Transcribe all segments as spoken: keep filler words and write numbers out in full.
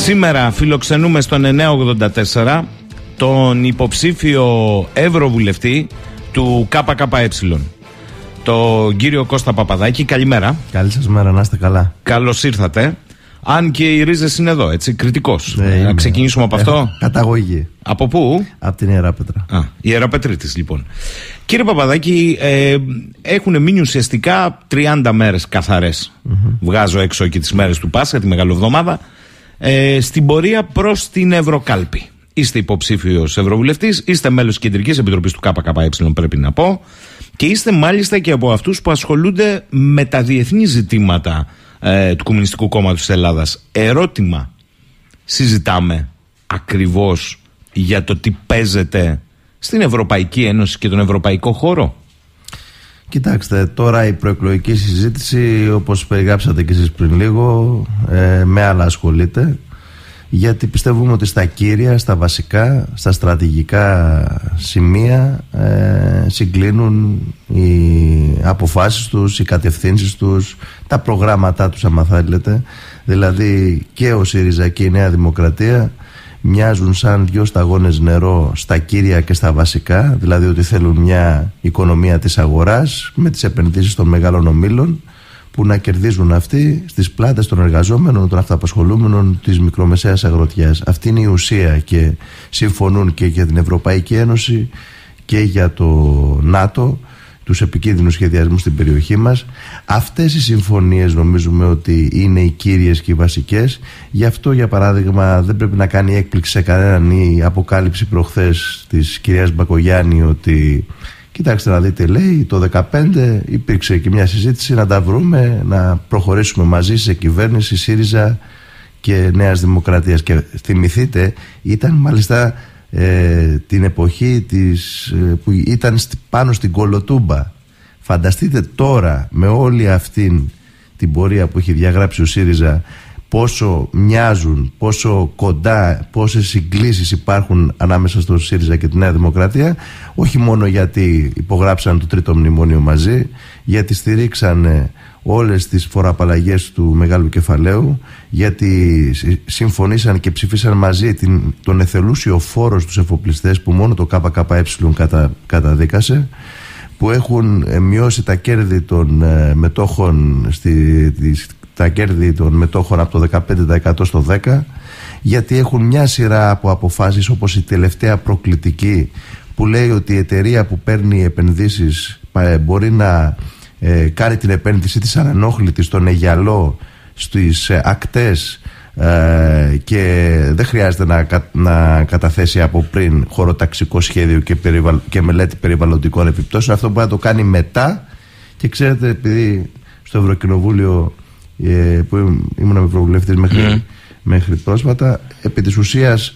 Σήμερα φιλοξενούμε στον εννιακόσια ογδόντα τέσσερα τον υποψήφιο ευρωβουλευτή του ΚΚΕ, τον κύριο Κώστα Παπαδάκη. Καλημέρα. Καλή σας μέρα, να είστε καλά. Καλώς ήρθατε. Αν και οι ρίζες είναι εδώ, έτσι, κριτικός. Ναι, να ξεκινήσουμε από αυτό. Καταγωγή. Από πού? Από την Ιεράπετρα. Α, η Ιεραπετρίτης, λοιπόν. Κύριε Παπαδάκη, ε, έχουν μείνει ουσιαστικά τριάντα μέρες καθαρές. Mm-hmm. Βγάζω έξω και τις μέρες του Πάσχα, τη Μεγάλη Εβδομάδα, ε, στην πορεία προς την Ευρωκάλπη. Είστε υποψήφιος ευρωβουλευτής, είστε μέλος της Κεντρικής Επιτροπής του ΚΚΕ, πρέπει να πω, και είστε μάλιστα και από αυτούς που ασχολούνται με τα διεθνή ζητήματα ε, του Κομμουνιστικού Κόμματος της Ελλάδας. Ερώτημα, συζητάμε ακριβώς για το τι παίζεται στην Ευρωπαϊκή Ένωση και τον ευρωπαϊκό χώρο? Κοιτάξτε, τώρα η προεκλογική συζήτηση, όπως περιγράψατε και εσείς πριν λίγο, ε, με άλλα ασχολείται, γιατί πιστεύουμε ότι στα κύρια, στα βασικά, στα στρατηγικά σημεία ε, συγκλίνουν οι αποφάσεις τους, οι κατευθύνσεις τους, τα προγράμματά τους, άμα θέλετε. Δηλαδή και ο ΣΥΡΙΖΑ και η Νέα Δημοκρατία μοιάζουν σαν δυο σταγόνες νερό στα κύρια και στα βασικά, δηλαδή ότι θέλουν μια οικονομία της αγοράς με τις επενδύσεις των μεγάλων ομίλων που να κερδίζουν αυτοί στις πλάτες των εργαζόμενων, των αυταπασχολούμενων, της μικρομεσαίας αγροτιάς. Αυτή είναι η ουσία και συμφωνούν και για την Ευρωπαϊκή Ένωση και για το ΝΑΤΟ, τους επικίνδυνους σχεδιασμούς στην περιοχή μας. Αυτές οι συμφωνίες νομίζουμε ότι είναι οι κύριες και οι βασικές. Γι' αυτό, για παράδειγμα, δεν πρέπει να κάνει έκπληξη σε κανέναν η αποκάλυψη προχθές της κυρίας Μπακογιάννη ότι, κοιτάξτε να δείτε, λέει, το δεκαπέντε υπήρξε και μια συζήτηση να τα βρούμε, να προχωρήσουμε μαζί σε κυβέρνηση ΣΥΡΙΖΑ και Νέας Δημοκρατίας. Και θυμηθείτε, ήταν μάλιστα ε, την εποχή της, ε, που ήταν πάνω στην Κολοτούμπα. Φανταστείτε τώρα, με όλη αυτή την πορεία που έχει διαγράψει ο ΣΥΡΙΖΑ, πόσο μοιάζουν, πόσο κοντά, πόσες συγκλήσεις υπάρχουν ανάμεσα στο ΣΥΡΙΖΑ και τη Νέα Δημοκρατία, όχι μόνο γιατί υπογράψαν το τρίτο μνημόνιο μαζί, γιατί στηρίξαν όλες τις φοροαπαλλαγές του μεγάλου κεφαλαίου, γιατί συμφωνήσαν και ψηφίσαν μαζί την, τον εθελούσιο φόρο στους εφοπλιστές που μόνο το ΚΚΕ κατα, καταδίκασε, που έχουν μειώσει τα κέρδη των ε, μετόχων στη, της, τα κέρδη των μετόχων από το δεκαπέντε τοις εκατό στο δέκα τοις εκατό, γιατί έχουν μια σειρά από αποφάσεις, όπως η τελευταία προκλητική που λέει ότι η εταιρεία που παίρνει επενδύσεις μπορεί να ε, κάνει την επένδυση της ανενόχλητη στον Αιγιαλό, στις ε, ακτές, ε, και δεν χρειάζεται να, να καταθέσει από πριν χωροταξικό σχέδιο και, περιβαλ, και μελέτη περιβαλλοντικών επιπτώσεων. Αυτό μπορεί να το κάνει μετά. Και ξέρετε, επειδή στο Ευρωκοινοβούλιο που ήμουν ευρωβουλευτής μέχρι, mm. μέχρι πρόσφατα, επί της ουσίας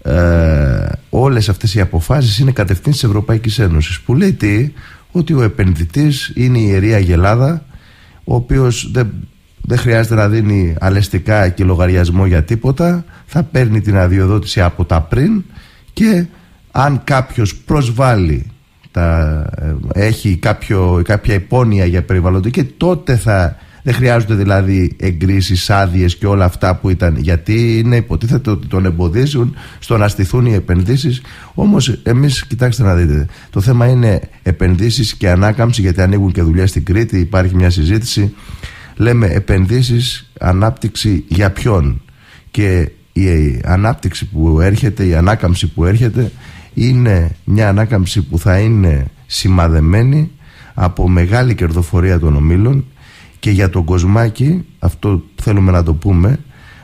ε, όλες αυτές οι αποφάσεις είναι κατευθύνσεις της Ευρωπαϊκής Ένωσης, που λέει τι, ότι ο επενδυτής είναι η Ιερή Αγελάδα, ο οποίος δεν, δεν χρειάζεται να δίνει αλεστικά και λογαριασμό για τίποτα, θα παίρνει την αδειοδότηση από τα πριν, και αν κάποιος προσβάλλει, τα, έχει κάποιο, κάποια υπόνοια για περιβαλλοντική, τότε θα... Δεν χρειάζονται δηλαδή εγκρίσεις, άδειες και όλα αυτά που ήταν, γιατί είναι υποτίθεται ότι τον εμποδίζουν στο να στηθούν οι επενδύσεις. Όμως εμείς, κοιτάξτε να δείτε, το θέμα είναι επενδύσεις και ανάκαμψη, γιατί ανοίγουν και δουλειές στην Κρήτη, υπάρχει μια συζήτηση. Λέμε επενδύσεις, ανάπτυξη για ποιον? Και η ανάπτυξη που έρχεται, η ανάκαμψη που έρχεται, είναι μια ανάκαμψη που θα είναι σημαδεμένη από μεγάλη κερδοφορία των ομίλων. Και για τον Κοσμάκη, αυτό θέλουμε να το πούμε,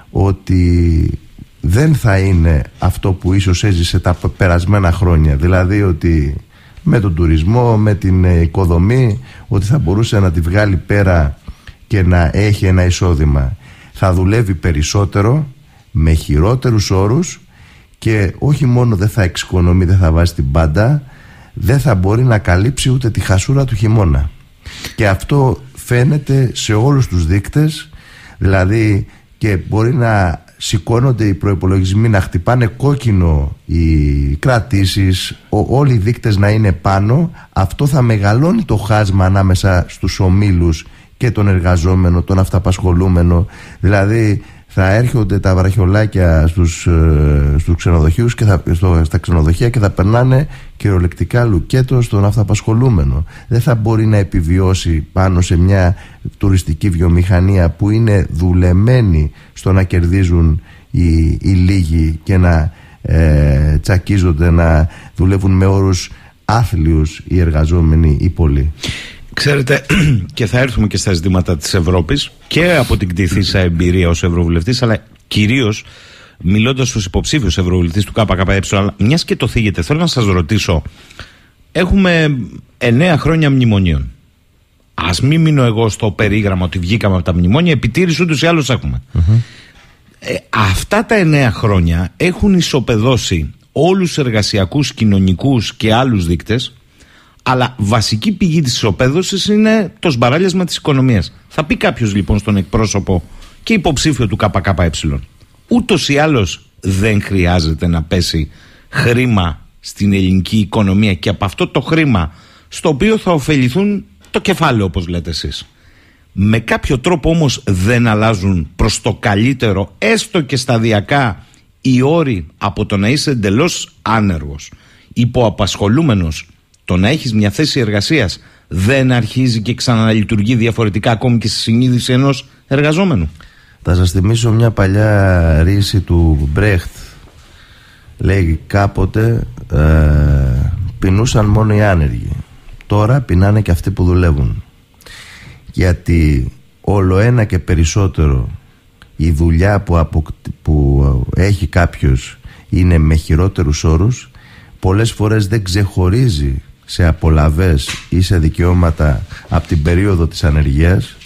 ότι δεν θα είναι αυτό που ίσως έζησε τα περασμένα χρόνια. Δηλαδή ότι με τον τουρισμό, με την οικοδομή, ότι θα μπορούσε να τη βγάλει πέρα και να έχει ένα εισόδημα. Θα δουλεύει περισσότερο, με χειρότερους όρους, και όχι μόνο δεν θα εξοικονομεί, δεν θα βάζει την πάντα, δεν θα μπορεί να καλύψει ούτε τη χασούρα του χειμώνα. Και αυτό φαίνεται σε όλους τους δείκτες, δηλαδή, και μπορεί να σηκώνονται οι προϋπολογισμοί, να χτυπάνε κόκκινο οι κρατήσεις, ο, όλοι οι δείκτες να είναι πάνω. Αυτό θα μεγαλώνει το χάσμα ανάμεσα στους ομίλους και τον εργαζόμενο, τον αυταπασχολούμενο. Δηλαδή θα έρχονται τα βραχιολάκια στους, στους ξενοδοχείους και θα, στο, στα ξενοδοχεία και θα περνάνε κυριολεκτικά λουκέτο στον αυταπασχολούμενο. Δεν θα μπορεί να επιβιώσει πάνω σε μια τουριστική βιομηχανία που είναι δουλεμένη στο να κερδίζουν οι, οι λίγοι και να ε, τσακίζονται, να δουλεύουν με όρους άθλιους οι εργαζόμενοι ή πολλοί. Ξέρετε, και θα έρθουμε και στα ζητήματα της Ευρώπης και από την κτηθήσα εμπειρία ως Ευρωβουλευτής, αλλά κυρίως μιλώντας στους υποψήφιους Ευρωβουλευτής του ΚΚΕ, αλλά μιας και το θίγετε, θέλω να σας ρωτήσω, έχουμε εννέα χρόνια μνημονίων. Ας μην μείνω εγώ στο περίγραμμα ότι βγήκαμε από τα μνημόνια, επιτήρηση ούτως ή άλλως έχουμε. Mm-hmm. Ε, αυτά τα εννέα χρόνια έχουν ισοπεδώσει όλους τους εργασιακούς, κοινωνικούς και άλλους δείκτες, αλλά βασική πηγή της ισοπαίδωσης είναι το σμπαράλιασμα της οικονομίας. Θα πει κάποιος λοιπόν στον εκπρόσωπο και υποψήφιο του ΚΚΕ, ούτως ή άλλως δεν χρειάζεται να πέσει χρήμα στην ελληνική οικονομία και από αυτό το χρήμα στο οποίο θα ωφεληθούν το κεφάλαιο, όπως λέτε εσείς. Με κάποιο τρόπο όμως δεν αλλάζουν προς το καλύτερο, έστω και σταδιακά, οι όροι από το να είσαι εντελώς άνεργος, υποαπασχολούμενος, το να έχεις μια θέση εργασίας δεν αρχίζει και ξαναλειτουργεί διαφορετικά ακόμη και στη συνείδηση ενός εργαζόμενου? Θα σας θυμίσω μια παλιά ρίση του Μπρέχτ. Λέει κάποτε ε, πεινούσαν μόνο οι άνεργοι. Τώρα πεινάνε και αυτοί που δουλεύουν. Γιατί όλο ένα και περισσότερο η δουλειά που, απο, που έχει κάποιος είναι με χειρότερους όρους. Πολλές φορές δεν ξεχωρίζει σε απολαβές ή σε δικαιώματα από την περίοδο της ανεργίας.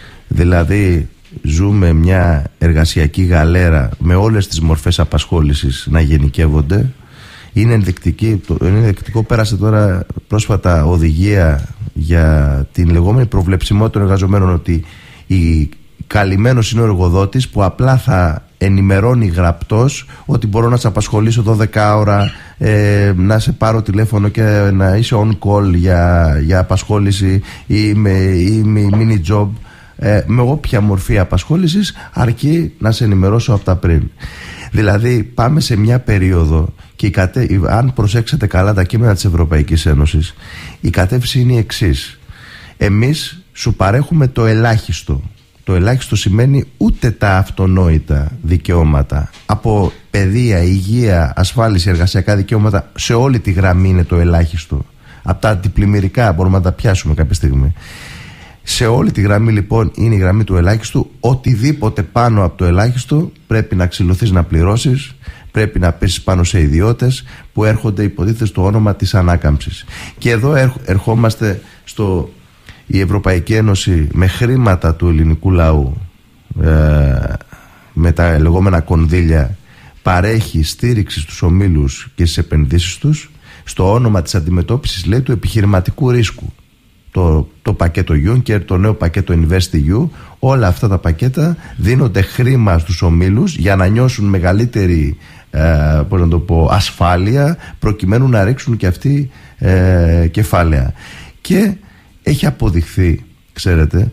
Δηλαδή ζούμε μια εργασιακή γαλέρα με όλες τις μορφές απασχόλησης να γενικεύονται. Είναι ενδεικτική, είναι ενδεικτικό, πέρασε τώρα πρόσφατα οδηγία για την λεγόμενη προβλεψιμότητα των εργαζομένων, ότι η καλυμμένος είναι ο εργοδότης που απλά θα ενημερώνει γραπτός ότι μπορώ να σε απασχολήσω δώδεκα ώρα, ε, να σε πάρω τηλέφωνο και να είσαι on call για, για απασχόληση ή με, ή με mini job, ε, με όποια μορφή απασχόλησης, αρκεί να σε ενημερώσω από τα πριν. Δηλαδή πάμε σε μια περίοδο και η κατε... αν προσέξετε καλά τα κείμενα της Ευρωπαϊκής Ένωσης, η κατεύθυνση είναι η εξής: εμείς σου παρέχουμε το ελάχιστο. Το ελάχιστο σημαίνει ούτε τα αυτονόητα δικαιώματα από παιδεία, υγεία, ασφάλιση, εργασιακά δικαιώματα, σε όλη τη γραμμή είναι το ελάχιστο. Από τα αντιπλημμυρικά μπορούμε να τα πιάσουμε κάποια στιγμή. Σε όλη τη γραμμή λοιπόν είναι η γραμμή του ελάχιστου. Οτιδήποτε πάνω από το ελάχιστο πρέπει να ξυλωθείς να πληρώσεις, πρέπει να πέσεις πάνω σε ιδιώτες που έρχονται υποτίθεται στο όνομα της ανάκαμψης. Και εδώ ερχόμαστε στο... Η Ευρωπαϊκή Ένωση με χρήματα του ελληνικού λαού, ε, με τα λεγόμενα κονδύλια, παρέχει στήριξη στους ομίλους και στις επενδύσεις τους στο όνομα της αντιμετώπισης, λέει, του επιχειρηματικού ρίσκου. Το, το πακέτο Juncker, το νέο πακέτο InvestEU, όλα αυτά τα πακέτα δίνονται χρήμα στους ομίλους για να νιώσουν μεγαλύτερη ε, πώς να το πω, ασφάλεια, προκειμένου να ρίξουν και αυτοί ε, κεφάλαια. Και έχει αποδειχθεί, ξέρετε,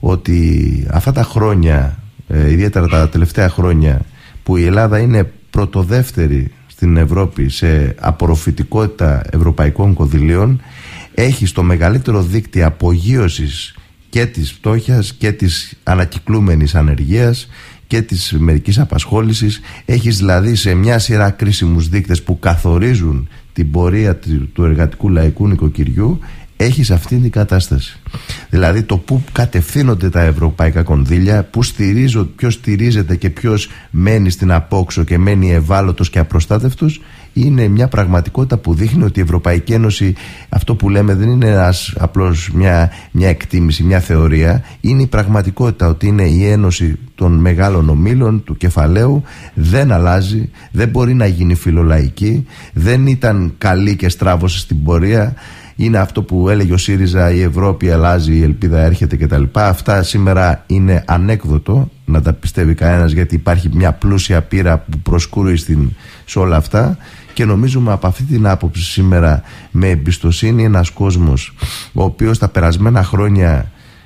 ότι αυτά τα χρόνια, ε, ιδιαίτερα τα τελευταία χρόνια, που η Ελλάδα είναι πρωτοδεύτερη στην Ευρώπη σε απορροφητικότητα ευρωπαϊκών κονδυλίων, έχει στο μεγαλύτερο δίκτυο απογείωσης και της φτώχειας και της ανακυκλούμενης ανεργίας και της μερικής απασχόλησης. Έχεις δηλαδή σε μια σειρά κρίσιμους δείκτες που καθορίζουν την πορεία του εργατικού λαϊκού νοικοκυριού, έχεις αυτήν την κατάσταση. Δηλαδή το που κατευθύνονται τα ευρωπαϊκά κονδύλια, που στηρίζω, ποιος στηρίζεται και ποιος μένει στην απόξω και μένει ευάλωτος και απροστάτευτος, είναι μια πραγματικότητα που δείχνει ότι η Ευρωπαϊκή Ένωση, αυτό που λέμε δεν είναι ένας, απλώς μια, μια εκτίμηση, μια θεωρία, είναι η πραγματικότητα, ότι είναι η ένωση των μεγάλων ομίλων του κεφαλαίου, δεν αλλάζει, δεν μπορεί να γίνει φιλολαϊκή, δεν ήταν καλή και στράβωσε στην πορεία. Είναι αυτό που έλεγε ο ΣΥΡΙΖΑ, η Ευρώπη αλλάζει, η ελπίδα έρχεται κτλ. Αυτά σήμερα είναι ανέκδοτο να τα πιστεύει κανένας, γιατί υπάρχει μια πλούσια πείρα που προσκούει στην, σε όλα αυτά. Και νομίζουμε από αυτή την άποψη σήμερα, με εμπιστοσύνη, ένας κόσμος ο οποίος τα περασμένα χρόνια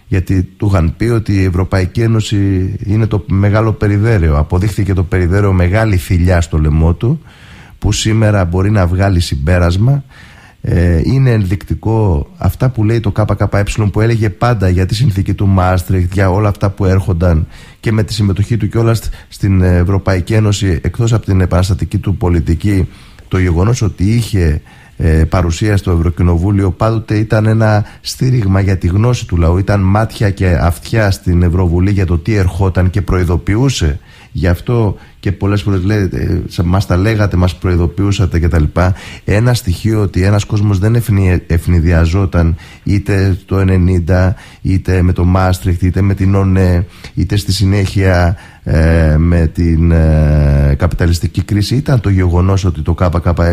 γιατί του είχαν πει ότι η Ευρωπαϊκή Ένωση είναι το μεγάλο περιδέρεο. Αποδείχθηκε το περιδέρεο μεγάλη θηλιά στο λαιμό του, που σήμερα μπορεί να βγάλει συμπέρασμα. Ε, είναι ενδεικτικό αυτά που λέει το ΚΚΕ, που έλεγε πάντα για τη συνθήκη του Μάστριχτ, για όλα αυτά που έρχονταν, και με τη συμμετοχή του κιόλας στην Ευρωπαϊκή Ένωση, εκτός από την επαναστατική του πολιτική, το γεγονός ότι είχε ε, παρουσία στο Ευρωκοινοβούλιο πάντοτε ήταν ένα στήριγμα για τη γνώση του λαού. Ήταν μάτια και αυτιά στην Ευρωβουλή για το τι ερχόταν και προειδοποιούσε. Γι' αυτό και πολλές φορές λέτε, μας τα λέγατε, μας προειδοποιούσατε κτλ. Ένα στοιχείο ότι ένας κόσμος δεν ευνηδιαζόταν είτε το ενενήντα, είτε με το Μάστριχτ, είτε με την ΟΝΕ, είτε στη συνέχεια ε, με την ε, καπιταλιστική κρίση, ήταν το γεγονός ότι το ΚΚΕ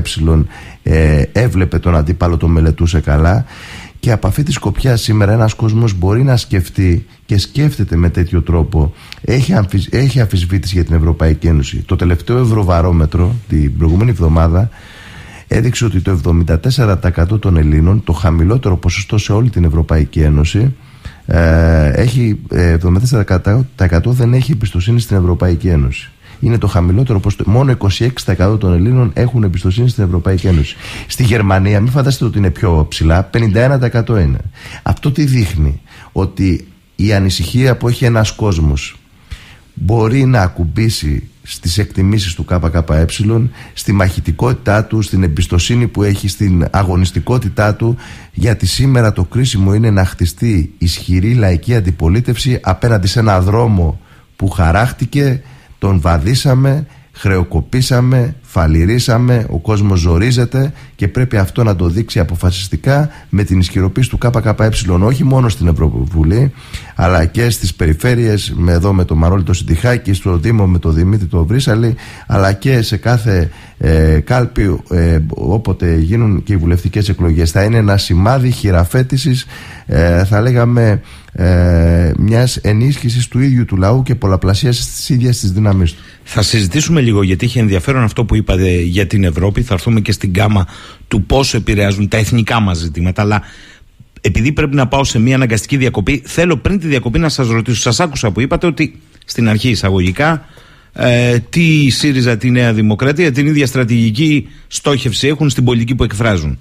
ε, έβλεπε τον αντίπαλο, τον μελετούσε καλά. Και από αυτή τη σκοπιά σήμερα ένας κόσμος μπορεί να σκεφτεί και σκέφτεται με τέτοιο τρόπο. Έχει, αμφισ... έχει αμφισβήτηση για την Ευρωπαϊκή Ένωση. Το τελευταίο Ευρωβαρόμετρο την προηγούμενη εβδομάδα έδειξε ότι το εβδομήντα τέσσερα τοις εκατό των Ελλήνων, το χαμηλότερο ποσοστό σε όλη την Ευρωπαϊκή Ένωση, ε, έχει, εβδομήντα τέσσερα τοις εκατό δεν έχει εμπιστοσύνη στην Ευρωπαϊκή Ένωση. Είναι το χαμηλότερο ποσοστό. Μόνο είκοσι έξι τοις εκατό των Ελλήνων έχουν εμπιστοσύνη στην Ευρωπαϊκή Ένωση. Στη Γερμανία, μην φανταστείτε ότι είναι πιο ψηλά, πενήντα ένα τοις εκατό είναι. Αυτό τι δείχνει? Ότι η ανησυχία που έχει ένας κόσμος μπορεί να ακουμπήσει στις εκτιμήσεις του ΚΚΕ, στη μαχητικότητά του, στην εμπιστοσύνη που έχει, στην αγωνιστικότητά του, γιατί σήμερα το κρίσιμο είναι να χτιστεί ισχυρή λαϊκή αντιπολίτευση απέναντι σε ένα δρόμο που χαράχτηκε, τον βαδίσαμε, χρεοκοπήσαμε, φαλιρίσαμε, ο κόσμος ζορίζεται και πρέπει αυτό να το δείξει αποφασιστικά με την ισχυροποίηση του ΚΚΕ, όχι μόνο στην Ευρωβουλή αλλά και στις περιφέρειες, με εδώ με το Μαρόλη το Συντιχάκη, στο Δήμο με το Δημήτρη το Βρύσαλη, αλλά και σε κάθε ε, κάλπη ε, όποτε γίνουν και οι βουλευτικές εκλογές. Θα είναι ένα σημάδι χειραφέτησης, ε, θα λέγαμε ε, μιας ενίσχυσης του ίδιου του λαού και πολλαπλασίασης της ίδιας της δύναμής του. Θα συζητήσουμε λίγο, γιατί είχε ενδιαφέρον αυτό που είπατε για την Ευρώπη. Θα έρθουμε και στην γκάμα του πώς επηρεάζουν τα εθνικά μας ζητήματα. Αλλά επειδή πρέπει να πάω σε μια αναγκαστική διακοπή, θέλω πριν τη διακοπή να σας ρωτήσω. Σας άκουσα που είπατε ότι στην αρχή εισαγωγικά ε, τι η ΣΥΡΙΖΑ, τη Νέα Δημοκρατία, την ίδια στρατηγική στόχευση έχουν στην πολιτική που εκφράζουν.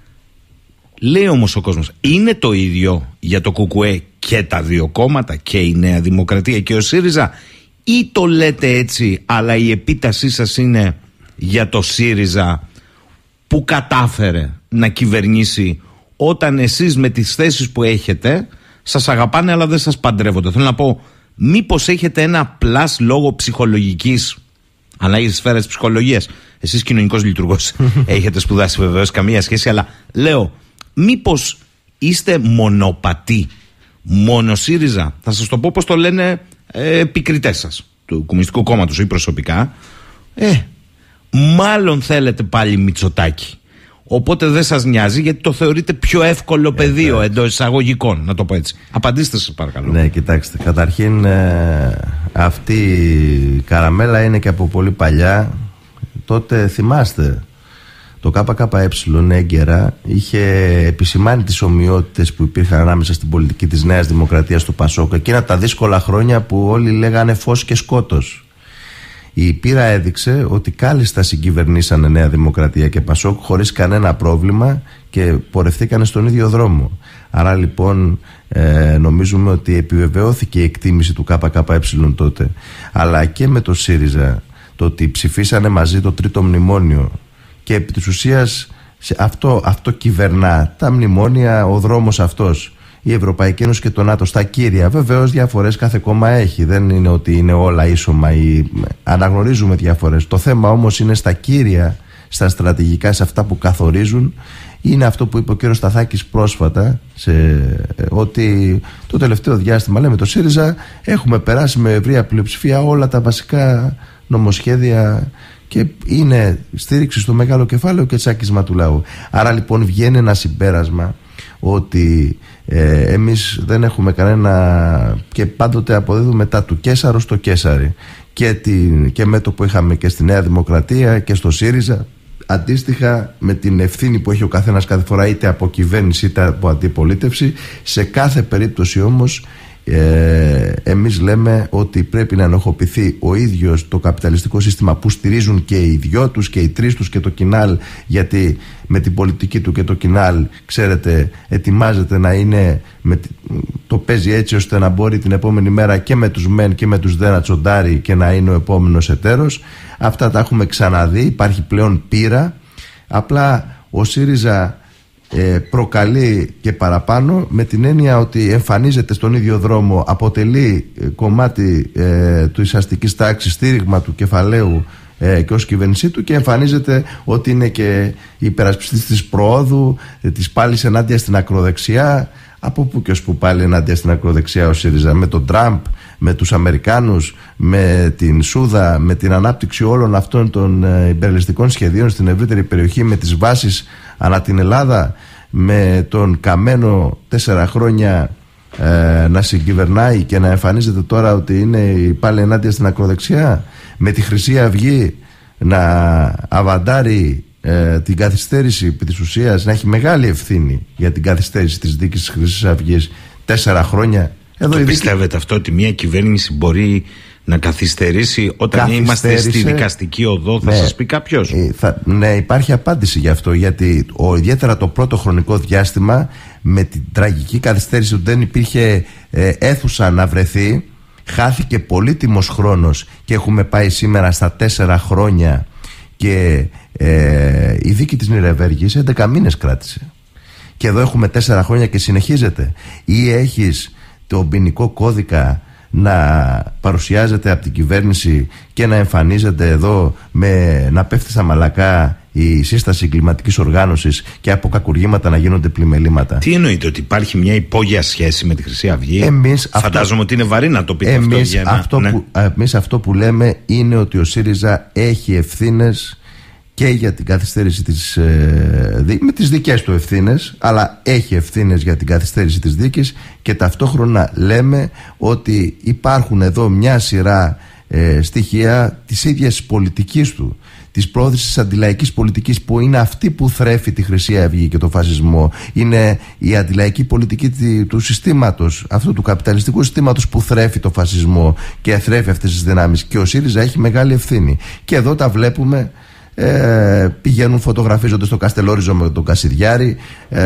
Λέει όμως ο κόσμος, είναι το ίδιο για το ΚΚΕ και τα δύο κόμματα, και η Νέα Δημοκρατία και ο ΣΥΡΙΖΑ, ή το λέτε έτσι αλλά η επίτασή σας είναι για το ΣΥΡΙΖΑ που κατάφερε να κυβερνήσει όταν εσείς με τις θέσεις που έχετε σας αγαπάνε αλλά δεν σας παντρεύονται? Θέλω να πω, μήπως έχετε ένα πλάς λόγω ψυχολογικής, ανάγκη της σφαίρας της ψυχολογίας? Εσείς κοινωνικός λειτουργός έχετε σπουδάσει βεβαίως, καμία σχέση, αλλά λέω, μήπως είστε μονοπατοί, μόνο ΣΥΡΙΖΑ? Θα σας το πω πώς το λένε ε, επικριτές σας του Κομμουνιστικού Κόμματος ή προσωπικά. Ε, μάλλον θέλετε πάλι Μητσοτάκη. Οπότε δεν σας νοιάζει, γιατί το θεωρείτε πιο εύκολο πεδίο, εντός εισαγωγικών, να το πω έτσι. Απαντήστε σας παρακαλώ. Ναι, κοιτάξτε, καταρχήν ε, αυτή η καραμέλα είναι και από πολύ παλιά. Τότε θυμάστε, το ΚΚΕ έγκαιρα είχε επισημάνει τις ομοιότητες που υπήρχαν ανάμεσα στην πολιτική της Νέας Δημοκρατίας του Πασόκ, εκείνα τα δύσκολα χρόνια που όλοι λέγανε φως και σκότος. Η πείρα έδειξε ότι κάλλιστα συγκυβερνήσανε Νέα Δημοκρατία και Πασόκ χωρίς κανένα πρόβλημα και πορευθήκανε στον ίδιο δρόμο. Άρα λοιπόν ε, νομίζουμε ότι επιβεβαιώθηκε η εκτίμηση του ΚΚΕ τότε, αλλά και με το ΣΥΡΙΖΑ, το ότι ψηφίσανε μαζί το τρίτο μνημόνιο και επί της ουσίας αυτό, αυτό κυβερνά τα μνημόνια, ο δρόμος αυτός, η Ευρωπαϊκή Ένωση και το ΝΑΤΟ στα κύρια. Βεβαίως διαφορές κάθε κόμμα έχει, δεν είναι ότι είναι όλα ίσωμα ή... αναγνωρίζουμε διαφορές. Το θέμα όμως είναι στα κύρια, στα στρατηγικά, σε αυτά που καθορίζουν. Είναι αυτό που είπε ο κ. Σταθάκης πρόσφατα, σε... ότι το τελευταίο διάστημα, λέμε, το ΣΥΡΙΖΑ έχουμε περάσει με ευρεία πλειοψηφία όλα τα βασικά νομοσχέδια και είναι στήριξη στο μεγάλο κεφάλαιο και τσάκισμα του λαού. Άρα λοιπόν βγαίνει ένα συμπέρασμα ότι ε, εμείς δεν έχουμε κανένα, και πάντοτε αποδίδουμε τα του Κέσαρο στο Κέσαρι, και, την, και με το που είχαμε και στη Νέα Δημοκρατία και στο ΣΥΡΙΖΑ, αντίστοιχα με την ευθύνη που έχει ο καθένας κάθε φορά, είτε από κυβέρνηση είτε από αντιπολίτευση. Σε κάθε περίπτωση όμως ε, εμείς λέμε ότι πρέπει να ενοχοποιηθεί ο ίδιος το καπιταλιστικό σύστημα που στηρίζουν και οι δυο τους και οι τρεις τους και το Κινάλ, γιατί με την πολιτική του και το Κινάλ, ξέρετε, ετοιμάζεται να είναι με, το παίζει έτσι ώστε να μπορεί την επόμενη μέρα και με τους μεν και με τους δε να τσοντάρει και να είναι ο επόμενος εταίρος. Αυτά τα έχουμε ξαναδεί, υπάρχει πλέον πείρα. Απλά ο ΣΥΡΙΖΑ ε, προκαλεί και παραπάνω, με την έννοια ότι εμφανίζεται στον ίδιο δρόμο, αποτελεί ε, κομμάτι ε, της αστικής τάξης, στήριγμα του κεφαλαίου ε, και ως κυβέρνησή του, και εμφανίζεται ότι είναι και υπερασπιστής της προόδου, ε, της πάλης ενάντια στην ακροδεξιά. Από πού και ως που πάλι ενάντια στην ακροδεξιά ο ΣΥΡΙΖΑ? Με τον Τραμπ, με τους Αμερικάνους, με την Σούδα, με την ανάπτυξη όλων αυτών των ε, υπερελιστικών σχεδίων στην ευρύτερη περιοχή, με τις βάσεις ανά την Ελλάδα, με τον Καμένο τέσσερα χρόνια ε, να συγκυβερνάει και να εμφανίζεται τώρα ότι είναι πάλι ενάντια στην ακροδεξιά, με τη Χρυσή Αυγή να αβαντάρει ε, την καθυστέρηση επί της ουσίας, να έχει μεγάλη ευθύνη για την καθυστέρηση της δίκης της Χρυσής Αυγής τέσσερα χρόνια. Εδώ το πιστεύετε δίκη... αυτό, ότι μια κυβέρνηση μπορεί να καθυστερήσει όταν είμαστε στη δικαστική οδό? Θα ναι, σας πει κάποιος. Ε, θα, ναι, υπάρχει απάντηση γι' αυτό, γιατί ο, ιδιαίτερα το πρώτο χρονικό διάστημα, με την τραγική καθυστέρηση ότι δεν υπήρχε ε, αίθουσα να βρεθεί, χάθηκε πολύτιμος χρόνος και έχουμε πάει σήμερα στα τέσσερα χρόνια, και ε, η δίκη της Νιρεμβέργης έντεκα μήνες κράτησε, και εδώ έχουμε τέσσερα χρόνια και συνεχίζεται. Ή έχεις τον ποινικό κώδικα να παρουσιάζεται από την κυβέρνηση και να εμφανίζεται εδώ, με να πέφτει στα μαλακά η σύσταση κλιματικής οργάνωσης και από κακουργήματα να γίνονται πλημελήματα. Τι εννοείται, ότι υπάρχει μια υπόγεια σχέση με τη Χρυσή Αυγή? Εμείς Φαντάζομαι αυτό, ότι είναι βαρύ να το πείτε εμείς αυτό. Για να, αυτό ναι. που, εμείς αυτό που λέμε είναι ότι ο ΣΥΡΙΖΑ έχει ευθύνες και για την καθυστέρηση της, ε, με τις δικές του ευθύνες, αλλά έχει ευθύνες για την καθυστέρηση της δίκης, και ταυτόχρονα λέμε ότι υπάρχουν εδώ μια σειρά ε, στοιχεία της ίδιας πολιτικής του, της πρόθεσης της αντιλαϊκής πολιτικής, που είναι αυτή που θρέφει τη Χρυσή Αυγή και το φασισμό. Είναι η αντιλαϊκή πολιτική του συστήματος, αυτού του καπιταλιστικού συστήματος, που θρέφει το φασισμό και θρέφει αυτές τις δυνάμεις, και ο ΣΥΡΙΖΑ έχει μεγάλη ευθύνη. Και εδώ τα βλέπουμε. Ε, πηγαίνουν, φωτογραφίζονται στο Καστελόριζο με τον Κασιδιάρη, ε,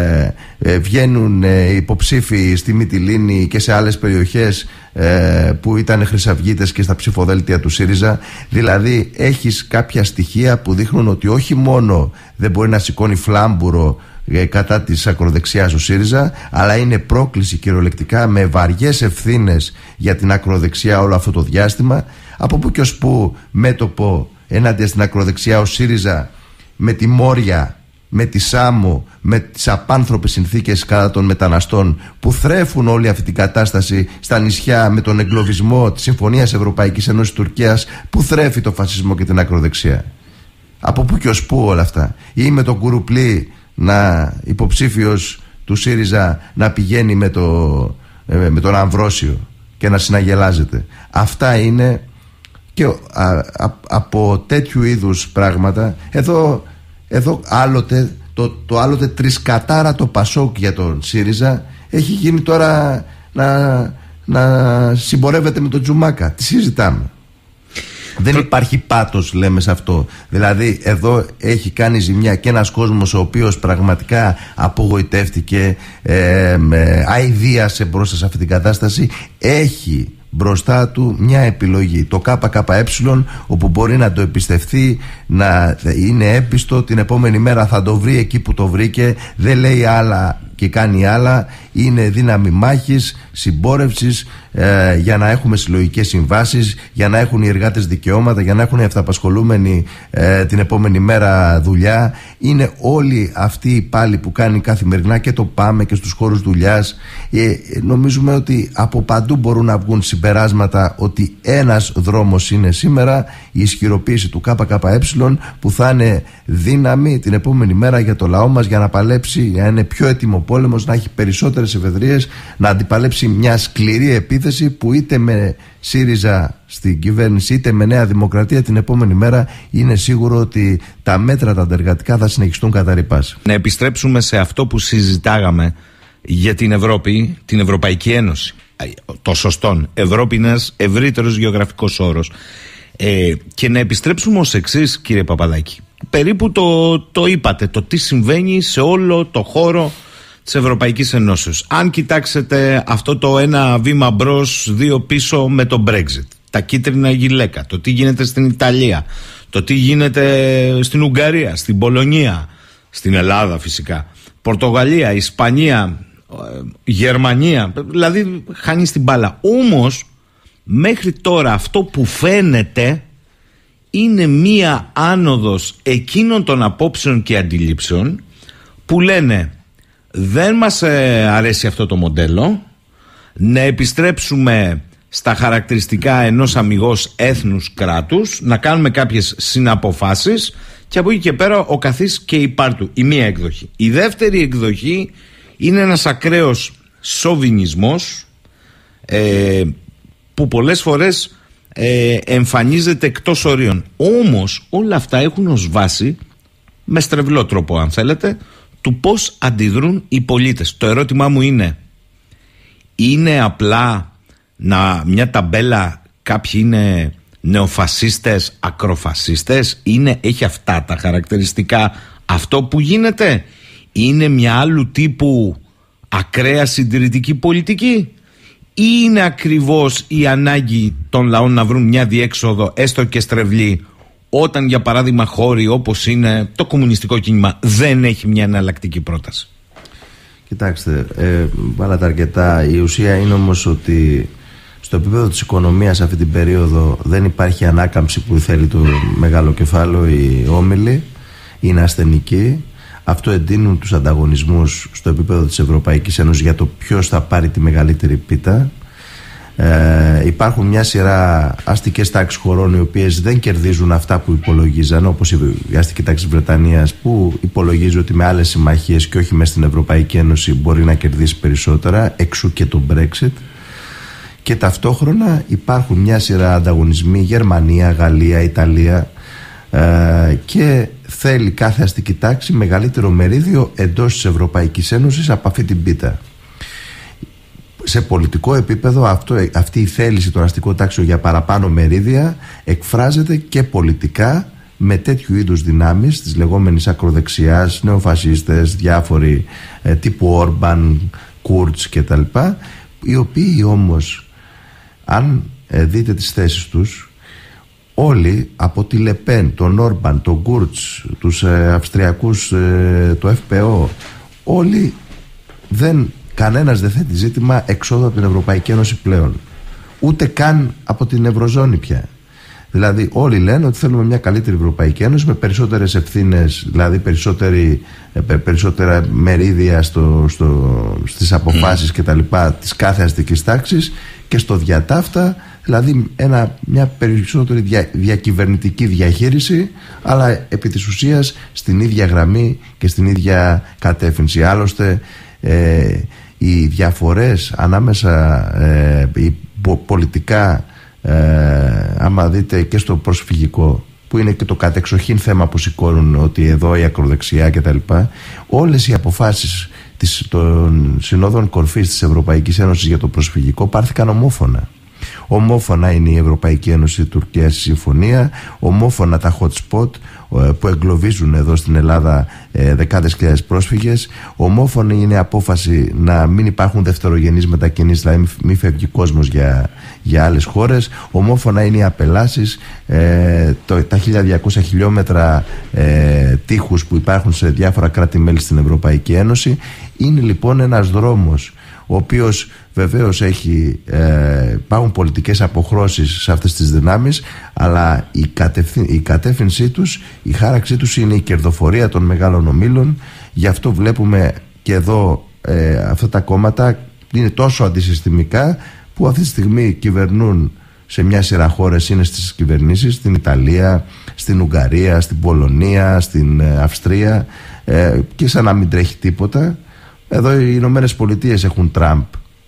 ε, βγαίνουν ε, υποψήφοι στη Μυτιλήνη και σε άλλες περιοχές ε, που ήταν χρυσαυγίτες και στα ψηφοδέλτια του ΣΥΡΙΖΑ. Δηλαδή έχεις κάποια στοιχεία που δείχνουν ότι όχι μόνο δεν μπορεί να σηκώνει φλάμπουρο ε, κατά της ακροδεξιάς ο ΣΥΡΙΖΑ, αλλά είναι πρόκληση κυριολεκτικά, με βαριές ευθύνες για την ακροδεξιά όλο αυτό το διάστημα. Από πού και ως που μέτωπο ενάντια στην ακροδεξιά ο ΣΥΡΙΖΑ, με τη Μόρια, με τη Σάμο, με τις απάνθρωπες συνθήκες κατά των μεταναστών που θρέφουν όλη αυτή την κατάσταση στα νησιά, με τον εγκλωβισμό της Συμφωνίας Ευρωπαϊκής Ένωσης Τουρκίας που θρέφει το φασισμό και την ακροδεξιά. Από πού και ως πού όλα αυτά? Ή με τον Κουρουπλή, να υποψήφιος του ΣΥΡΙΖΑ, να πηγαίνει με, το, με τον Αμβρόσιο και να συναγελάζεται. Αυτά είναι. Και α, α, από τέτοιου είδους πράγματα, εδώ, εδώ άλλοτε το, το άλλοτε τρισκατάρα το Πασόκ για τον ΣΥΡΙΖΑ έχει γίνει τώρα να, να συμπορεύεται με τον Τζουμάκα. Τι συζητάμε? Δεν υπάρχει πάτος, λέμε, σε αυτό. Δηλαδή εδώ έχει κάνει ζημιά και ένας κόσμος ο οποίος πραγματικά απογοητεύτηκε, ε, με, αηδίασε μπροστά σε αυτή την κατάσταση. Έχει μπροστά του μια επιλογή, το ΚΚΕ, όπου μπορεί να το εμπιστευτεί, να είναι έπιστο, την επόμενη μέρα θα το βρει εκεί που το βρήκε, δεν λέει άλλα και κάνει άλλα. Είναι δύναμη μάχης, συμπόρευσης, ε, για να έχουμε συλλογικές συμβάσεις, για να έχουν οι εργάτες δικαιώματα, για να έχουν οι αυταπασχολούμενοι ε, την επόμενη μέρα δουλειά. Είναι όλοι αυτοί οι πάλι που κάνει καθημερινά, και το ΠΑΜΕ και στους χώρους δουλειάς. Ε, νομίζουμε ότι από παντού μπορούν να βγουν συμπεράσματα ότι ένας δρόμος είναι σήμερα η ισχυροποίηση του ΚΚΕ, που θα είναι δύναμη την επόμενη μέρα για το λαό μας, για να παλέψει, για να είναι πιο έτοιμο πόλεμος, να έχει περισσότερες εφεδρίες, να αντιπαλέψει υπάρξει μια σκληρή επίθεση που είτε με ΣΥΡΙΖΑ στην κυβέρνηση είτε με Νέα Δημοκρατία την επόμενη μέρα είναι σίγουρο ότι τα μέτρα τα αντεργατικά θα συνεχιστούν κατά ρηπάς. Να επιστρέψουμε σε αυτό που συζητάγαμε για την Ευρώπη, την Ευρωπαϊκή Ένωση. Το σωστόν. Ευρώπη είναι ένας ευρύτερος γεωγραφικός όρος. Ε, και να επιστρέψουμε ως εξής, κύριε Παπαδάκη. Περίπου το, το είπατε, το τι συμβαίνει σε όλο το χώρο της Ευρωπαϊκής Ενώσεως. Αν κοιτάξετε αυτό το ένα βήμα μπρος, δύο πίσω με το Brexit, τα κίτρινα γυλαίκα, το τι γίνεται στην Ιταλία, το τι γίνεται στην Ουγγαρία, στην Πολωνία, στην Ελλάδα φυσικά, Πορτογαλία, Ισπανία, Γερμανία, δηλαδή χάνει την μπάλα. Όμως μέχρι τώρα αυτό που φαίνεται είναι μία άνοδος εκείνων των απόψεων και αντιλήψεων που λένε δεν μας αρέσει αυτό το μοντέλο, να επιστρέψουμε στα χαρακτηριστικά ενός αμιγώς έθνους κράτους, να κάνουμε κάποιες συναποφάσεις και από εκεί και πέρα ο καθής και η πάρ' του. Η μία εκδοχή. Η δεύτερη εκδοχή είναι ένας ακραίος σοβινισμός ε, που πολλές φορές ε, εμφανίζεται εκτός ορίων. Όμως όλα αυτά έχουν ως βάση, με στρεβλό τρόπο αν θέλετε, του πώς αντιδρούν οι πολίτες. Το ερώτημά μου είναι, είναι απλά να, μια ταμπέλα κάποιοι είναι νεοφασίστες, ακροφασίστες, είναι, έχει αυτά τα χαρακτηριστικά αυτό που γίνεται, είναι μια άλλου τύπου ακραία συντηρητική πολιτική ή είναι ακριβώς η ανάγκη των λαών να βρουν μια διέξοδο έστω και στρεβλή όταν για παράδειγμα χώροι όπως είναι το κομμουνιστικό κίνημα δεν έχει μια εναλλακτική πρόταση? Κοιτάξτε, ε, βάλατε αρκετά. Η ουσία είναι όμως ότι στο επίπεδο της οικονομίας αυτή την περίοδο δεν υπάρχει ανάκαμψη που θέλει το μεγάλο κεφάλαιο, οι όμιλοι είναι ασθενικοί. Αυτό εντείνουν τους ανταγωνισμούς στο επίπεδο της Ευρωπαϊκής Ένωσης για το ποιος θα πάρει τη μεγαλύτερη πίτα. Ε, υπάρχουν μια σειρά αστικές τάξεις χωρών οι οποίες δεν κερδίζουν αυτά που υπολογίζαν, όπως η αστική τάξη της Βρετανίας που υπολογίζει ότι με άλλες συμμαχίες και όχι μέσα στην Ευρωπαϊκή Ένωση μπορεί να κερδίσει περισσότερα, εξού και το Brexit. Και ταυτόχρονα υπάρχουν μια σειρά ανταγωνισμοί, Γερμανία, Γαλλία, Ιταλία, ε, και θέλει κάθε αστική τάξη μεγαλύτερο μερίδιο εντός της Ευρωπαϊκής Ένωσης από αυτή την πίτα. Σε πολιτικό επίπεδο αυτό, αυτή η θέληση των αστικών τάξεων για παραπάνω μερίδια εκφράζεται και πολιτικά με τέτοιου είδους δυνάμεις της λεγόμενης ακροδεξιάς, νεοφασίστες, διάφοροι ε, τύπου Όρμπαν, Κούρτς κτλ, οι οποίοι όμως αν ε, δείτε τις θέσεις τους, όλοι από τη Λεπέν, τον Όρμπαν, τον Κούρτς, τους ε, Αυστριακούς, ε, το Εφ Πι Ο, όλοι δεν, κανένας δεν θέτει ζήτημα εξόδου από την Ευρωπαϊκή Ένωση πλέον, ούτε καν από την Ευρωζώνη πια. Δηλαδή όλοι λένε ότι θέλουμε μια καλύτερη Ευρωπαϊκή Ένωση με περισσότερες ευθύνες, δηλαδή περισσότερη, περισσότερα μερίδια στο, στο, στις αποφάσεις mm. και τα λοιπά της κάθε αστικής τάξης και στο διατάφτα, δηλαδή ένα, μια περισσότερη δια, διακυβερνητική διαχείριση, αλλά επί της ουσίας στην ίδια γραμμή και στην ίδια κατεύθυνση. Άλλωστε ε, οι διαφορές ανάμεσα ε, οι πο, πολιτικά Ε, άμα δείτε και στο προσφυγικό που είναι και το κατεξοχήν θέμα που σηκώνουν ότι εδώ η ακροδεξιά κτλ, όλες οι αποφάσεις της, των συνόδων κορφής της Ευρωπαϊκής Ένωσης για το προσφυγικό πάρθηκαν ομόφωνα. Ομόφωνα είναι η Ευρωπαϊκή Ένωση, η Τουρκία στη συμφωνία, ομόφωνα τα hot spot που εγκλωβίζουν εδώ στην Ελλάδα ε, δεκάδες χιλιάδες πρόσφυγες, ομόφωνη είναι η απόφαση να μην υπάρχουν δευτερογενείς μετακινήσεις, δηλαδή μην φεύγει κόσμος για, για άλλες χώρες, ομόφωνα είναι οι απελάσεις, ε, το, τα χίλια διακόσια χιλιόμετρα ε, τείχους που υπάρχουν σε διάφορα κράτη-μέλη στην Ευρωπαϊκή Ένωση. Είναι λοιπόν ένας δρόμος ο οποίος βεβαίως έχει, ε, υπάρχουν πολιτικές αποχρώσεις σε αυτές τις δυνάμεις, αλλά η, κατευθυ... η κατεύθυνσή τους, η χάραξή τους είναι η κερδοφορία των μεγάλων ομίλων. Γι' αυτό βλέπουμε και εδώ ε, αυτά τα κόμματα είναι τόσο αντισυστημικά που αυτή τη στιγμή κυβερνούν σε μια σειρά χώρες, είναι στις κυβερνήσεις, στην Ιταλία, στην Ουγγαρία, στην Πολωνία, στην Αυστρία, ε, και σαν να μην τρέχει τίποτα. Εδώ οι Ηνωμένες Πολιτείες έχουν Τραμπ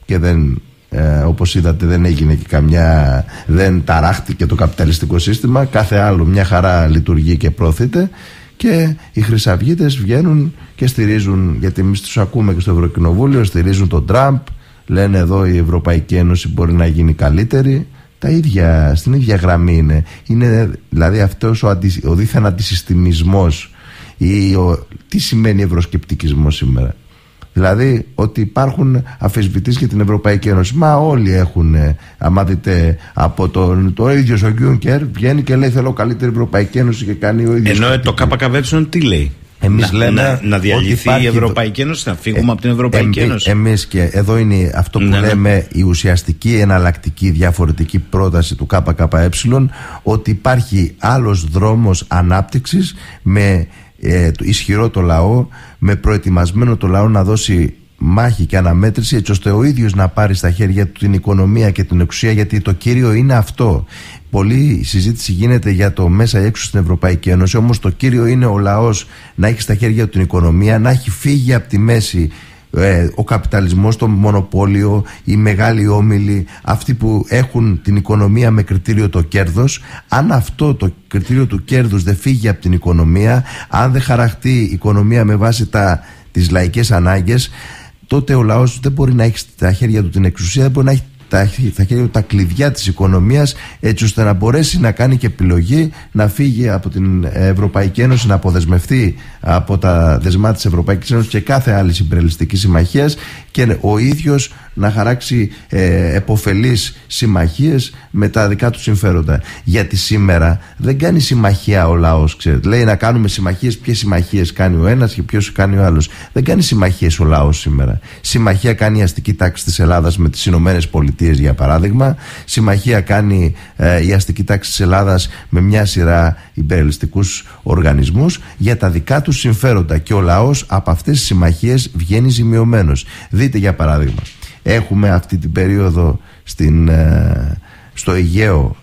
και δεν, ε, όπως είδατε, δεν έγινε και καμιά, δεν ταράχτηκε το καπιταλιστικό σύστημα. Κάθε άλλο μια χαρά λειτουργεί και προωθείται. Και οι χρυσαυγίτες βγαίνουν και στηρίζουν, γιατί εμείς τους ακούμε και στο Ευρωκοινοβούλιο, στηρίζουν τον Τραμπ, λένε εδώ η Ευρωπαϊκή Ένωση μπορεί να γίνει καλύτερη. Τα ίδια, στην ίδια γραμμή είναι. Είναι δηλαδή αυτός ο, αντι, ο δίθεν αντισυστημισμός ή ο, τι σημαίνει ευρωσκεπτικισμός σήμερα? Δηλαδή ότι υπάρχουν αμφισβητήσεις για την Ευρωπαϊκή Ένωση. Μα όλοι έχουν, άμα δείτε, από τον το ίδιος ο Γιούνκερ βγαίνει και λέει θέλω καλύτερη Ευρωπαϊκή Ένωση και κάνει ο ίδιος. Ενώ το ΚΚΒ τι λέει? Εμείς να, λέμε να, να διαλυθεί η Ευρωπαϊκή Ένωση, να φύγουμε ε, από την Ευρωπαϊκή ε, Ένωση. Εμείς, και εδώ είναι αυτό που ναι, λέμε ναι. η ουσιαστική εναλλακτική διαφορετική πρόταση του ΚΚΕ, ότι υπάρχει άλλος δρόμος ανάπτυξης με ε, ισχυρό το λαό, με προετοιμασμένο το λαό να δώσει μάχη και αναμέτρηση, έτσι ώστε ο ίδιος να πάρει στα χέρια του την οικονομία και την εξουσία, γιατί το κύριο είναι αυτό. Πολλή συζήτηση γίνεται για το μέσα έξω στην Ευρωπαϊκή Ένωση, όμως το κύριο είναι ο λαός να έχει στα χέρια του την οικονομία, να έχει φύγει από τη μέση ε, ο καπιταλισμός, το μονοπόλιο, οι μεγάλοι όμιλοι, αυτοί που έχουν την οικονομία με κριτήριο το κέρδος. Αν αυτό το κριτήριο του κέρδους δεν φύγει από την οικονομία, αν δεν χαραχτεί η οικονομία με βάση τα, τις λαϊκές ανάγκες, τότε ο λαός δεν μπορεί να έχει στα χέρια του την εξουσία, δεν μπορεί να έχει τα, τα χέρια του τα κλειδιά της οικονομίας, έτσι ώστε να μπορέσει να κάνει και επιλογή να φύγει από την Ευρωπαϊκή Ένωση, να αποδεσμευτεί από τα δεσμά της Ευρωπαϊκής Ένωσης και κάθε άλλη υπερελιστική συμμαχίας, και ο ίδιος να χαράξει ε, επωφελείς συμμαχίες με τα δικά του συμφέροντα. Γιατί σήμερα δεν κάνει συμμαχία ο λαός, ξέρετε. Λέει να κάνουμε συμμαχίες. Ποιες συμμαχίες κάνει ο ένας και ποιος κάνει ο άλλος? Δεν κάνει συμμαχίες ο λαός σήμερα. Συμμαχία κάνει η αστική τάξη της Ελλάδας με τις Ηνωμένες Πολιτείες, για παράδειγμα. Συμμαχία κάνει ε, η αστική τάξη της Ελλάδας με μια σειρά υπερελιστικούς οργανισμούς για τα δικά του συμφέροντα. Και ο λαός από αυτές τις συμμαχίες βγαίνει ζημιωμένος. Δείτε για παράδειγμα, έχουμε αυτή την περίοδο στην, ε, στο Αιγαίο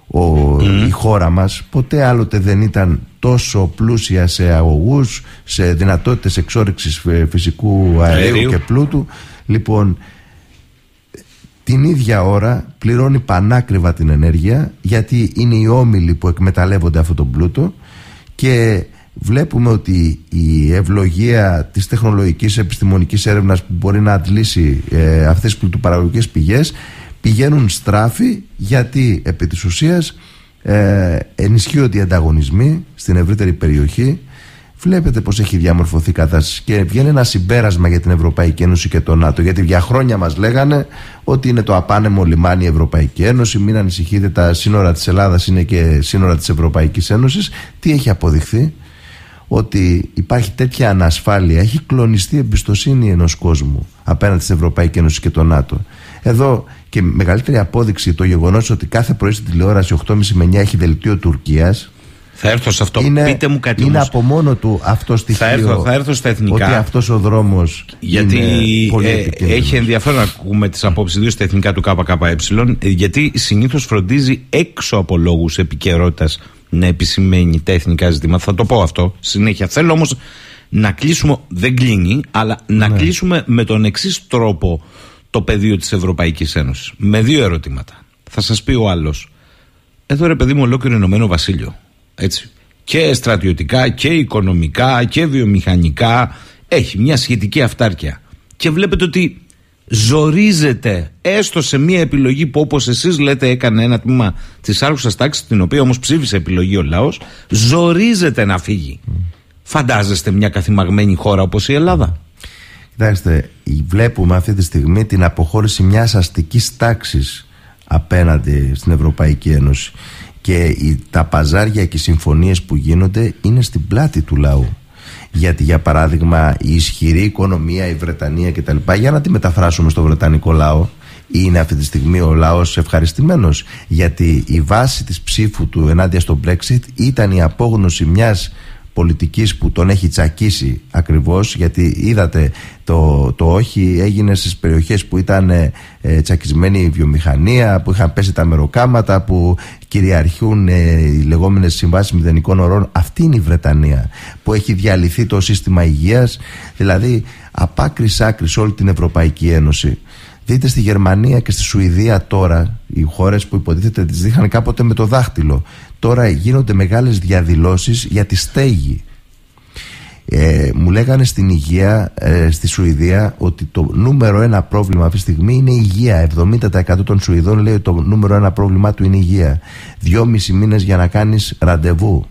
ο, mm. η χώρα μας ποτέ άλλοτε δεν ήταν τόσο πλούσια σε αγωγούς, σε δυνατότητες εξόρυξης φυσικού αερίου, αερίου και πλούτου. Λοιπόν, την ίδια ώρα πληρώνει πανάκριβα την ενέργεια, γιατί είναι οι όμιλοι που εκμεταλλεύονται αυτόν τον πλούτο, και βλέπουμε ότι η ευλογία της τεχνολογικής επιστημονικής έρευνας που μπορεί να αντλήσει ε, αυτές τις πλουτοπαραγωγικές πηγές πηγαίνουν στράφη, γιατί επί της ουσίας ε, ενισχύονται οι ανταγωνισμοί στην ευρύτερη περιοχή. Βλέπετε πως έχει διαμορφωθεί η κατάσταση και βγαίνει ένα συμπέρασμα για την Ευρωπαϊκή Ένωση και το ΝΑΤΟ, γιατί για χρόνια μας λέγανε ότι είναι το απάνεμο λιμάνι η Ευρωπαϊκή Ένωση, μην ανησυχείτε, τα σύνορα της Ελλάδας είναι και σύνορα της Ευρωπαϊκής Ένωσης. Τι έχει αποδειχθεί? Ότι υπάρχει τέτοια ανασφάλεια, έχει κλονιστεί η εμπιστοσύνη ενός κόσμου απέναντι στην Ευρωπαϊκή Ένωση και το ΝΑΤΟ. Εδώ και μεγαλύτερη απόδειξη το γεγονός ότι κάθε πρωί στην τηλεόραση οκτώ και μισή με εννιά έχει δελτίο Τουρκίας. Θα έρθω σε αυτό. Είναι, Πείτε μου κάτι. Είναι όμως. Από μόνο του αυτό στοιχείο. Θα έρθω, θα έρθω στα εθνικά. Ότι αυτός ο δρόμος. Γιατί είναι πολύ ε, έχει ενδιαφέρον να ακούμε τις απόψεις ιδίως στα εθνικά του ΚΚΕ, γιατί συνήθως φροντίζει έξω από λόγους επικαιρότητας να επισημαίνει τα εθνικά ζητήματα. Θα το πω αυτό συνέχεια. Θέλω όμως να κλείσουμε, δεν κλείνει, αλλά να ναι. κλείσουμε με τον εξής τρόπο το πεδίο της Ευρωπαϊκής Ένωσης. Με δύο ερωτήματα. Θα σας πει ο άλλος, εδώ ρε παιδί μου ολόκληρο Ηνωμένο Βασίλειο, έτσι, και στρατιωτικά και οικονομικά και βιομηχανικά έχει μια σχετική αυτάρκεια, και βλέπετε ότι ζορίζεται έστω σε μια επιλογή που, όπως εσείς λέτε, έκανε ένα τμήμα της άρχουσας τάξης, την οποία όμως ψήφισε επιλογή ο λαός, ζορίζεται να φύγει. Mm. Φαντάζεστε μια καθημαγμένη χώρα όπως η Ελλάδα? Κοιτάξτε, βλέπουμε αυτή τη στιγμή την αποχώρηση μιας αστικής τάξης απέναντι στην Ευρωπαϊκή Ένωση, και οι, τα παζάρια και οι συμφωνίες που γίνονται είναι στην πλάτη του λαού. Γιατί για παράδειγμα η ισχυρή οικονομία, η Βρετανία κτλ., για να τη μεταφράσουμε στο βρετανικό λαό, είναι αυτή τη στιγμή ο λαός ευχαριστημένος, γιατί η βάση της ψήφου του ενάντια στο Brexit ήταν η απόγνωση μιας πολιτικής που τον έχει τσακίσει ακριβώς, γιατί είδατε το, το όχι έγινε στις περιοχές που ήταν ε, τσακισμένη η βιομηχανία, που είχαν πέσει τα μεροκάματα, που κυριαρχούν ε, οι λεγόμενες συμβάσεις μηδενικών ωρών. Αυτή είναι η Βρετανία, που έχει διαλυθεί το σύστημα υγείας, δηλαδή απ' άκρης άκρης όλη την Ευρωπαϊκή Ένωση. Δείτε στη Γερμανία και στη Σουηδία τώρα, οι χώρες που υποτίθεται τις δείχναν κάποτε με το δάχτυλο, τώρα γίνονται μεγάλες διαδηλώσεις για τη στέγη. Ε, μου λέγανε στην υγεία, ε, στη Σουηδία, ότι το νούμερο ένα πρόβλημα αυτή τη στιγμή είναι η υγεία. εβδομήντα τοις εκατό των Σουηδών λέει ότι το νούμερο ένα πρόβλημά του είναι η υγεία. Δυόμισι μήνες για να κάνεις ραντεβού.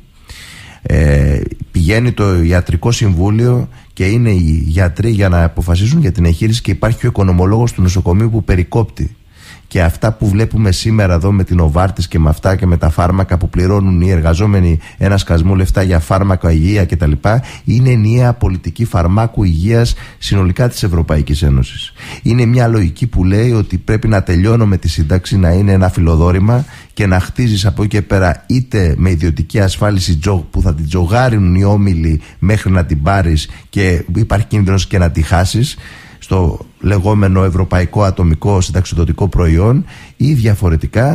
Ε, πηγαίνει το ιατρικό συμβούλιο και είναι οι γιατροί για να αποφασίσουν για την εγχείρηση, και υπάρχει ο οικονομολόγος του νοσοκομείου που περικόπτει. Και αυτά που βλέπουμε σήμερα εδώ με την Οβάρτης και με αυτά και με τα φάρμακα που πληρώνουν οι εργαζόμενοι ένα σκασμό λεφτά για φάρμακα, υγεία κτλ., είναι ενιαία πολιτική φαρμάκου υγείας συνολικά της Ευρωπαϊκής Ένωσης. Είναι μια λογική που λέει ότι πρέπει να τελειώνω με τη σύνταξη, να είναι ένα φιλοδόρημα και να χτίζεις από εκεί και πέρα είτε με ιδιωτική ασφάλιση που θα την τζογάρουν οι όμιλοι μέχρι να την πάρεις και υπάρχει κίνδυνος και να τη χάσεις, στο λεγόμενο ευρωπαϊκό ατομικό συνταξιδοτικό προϊόν, ή διαφορετικά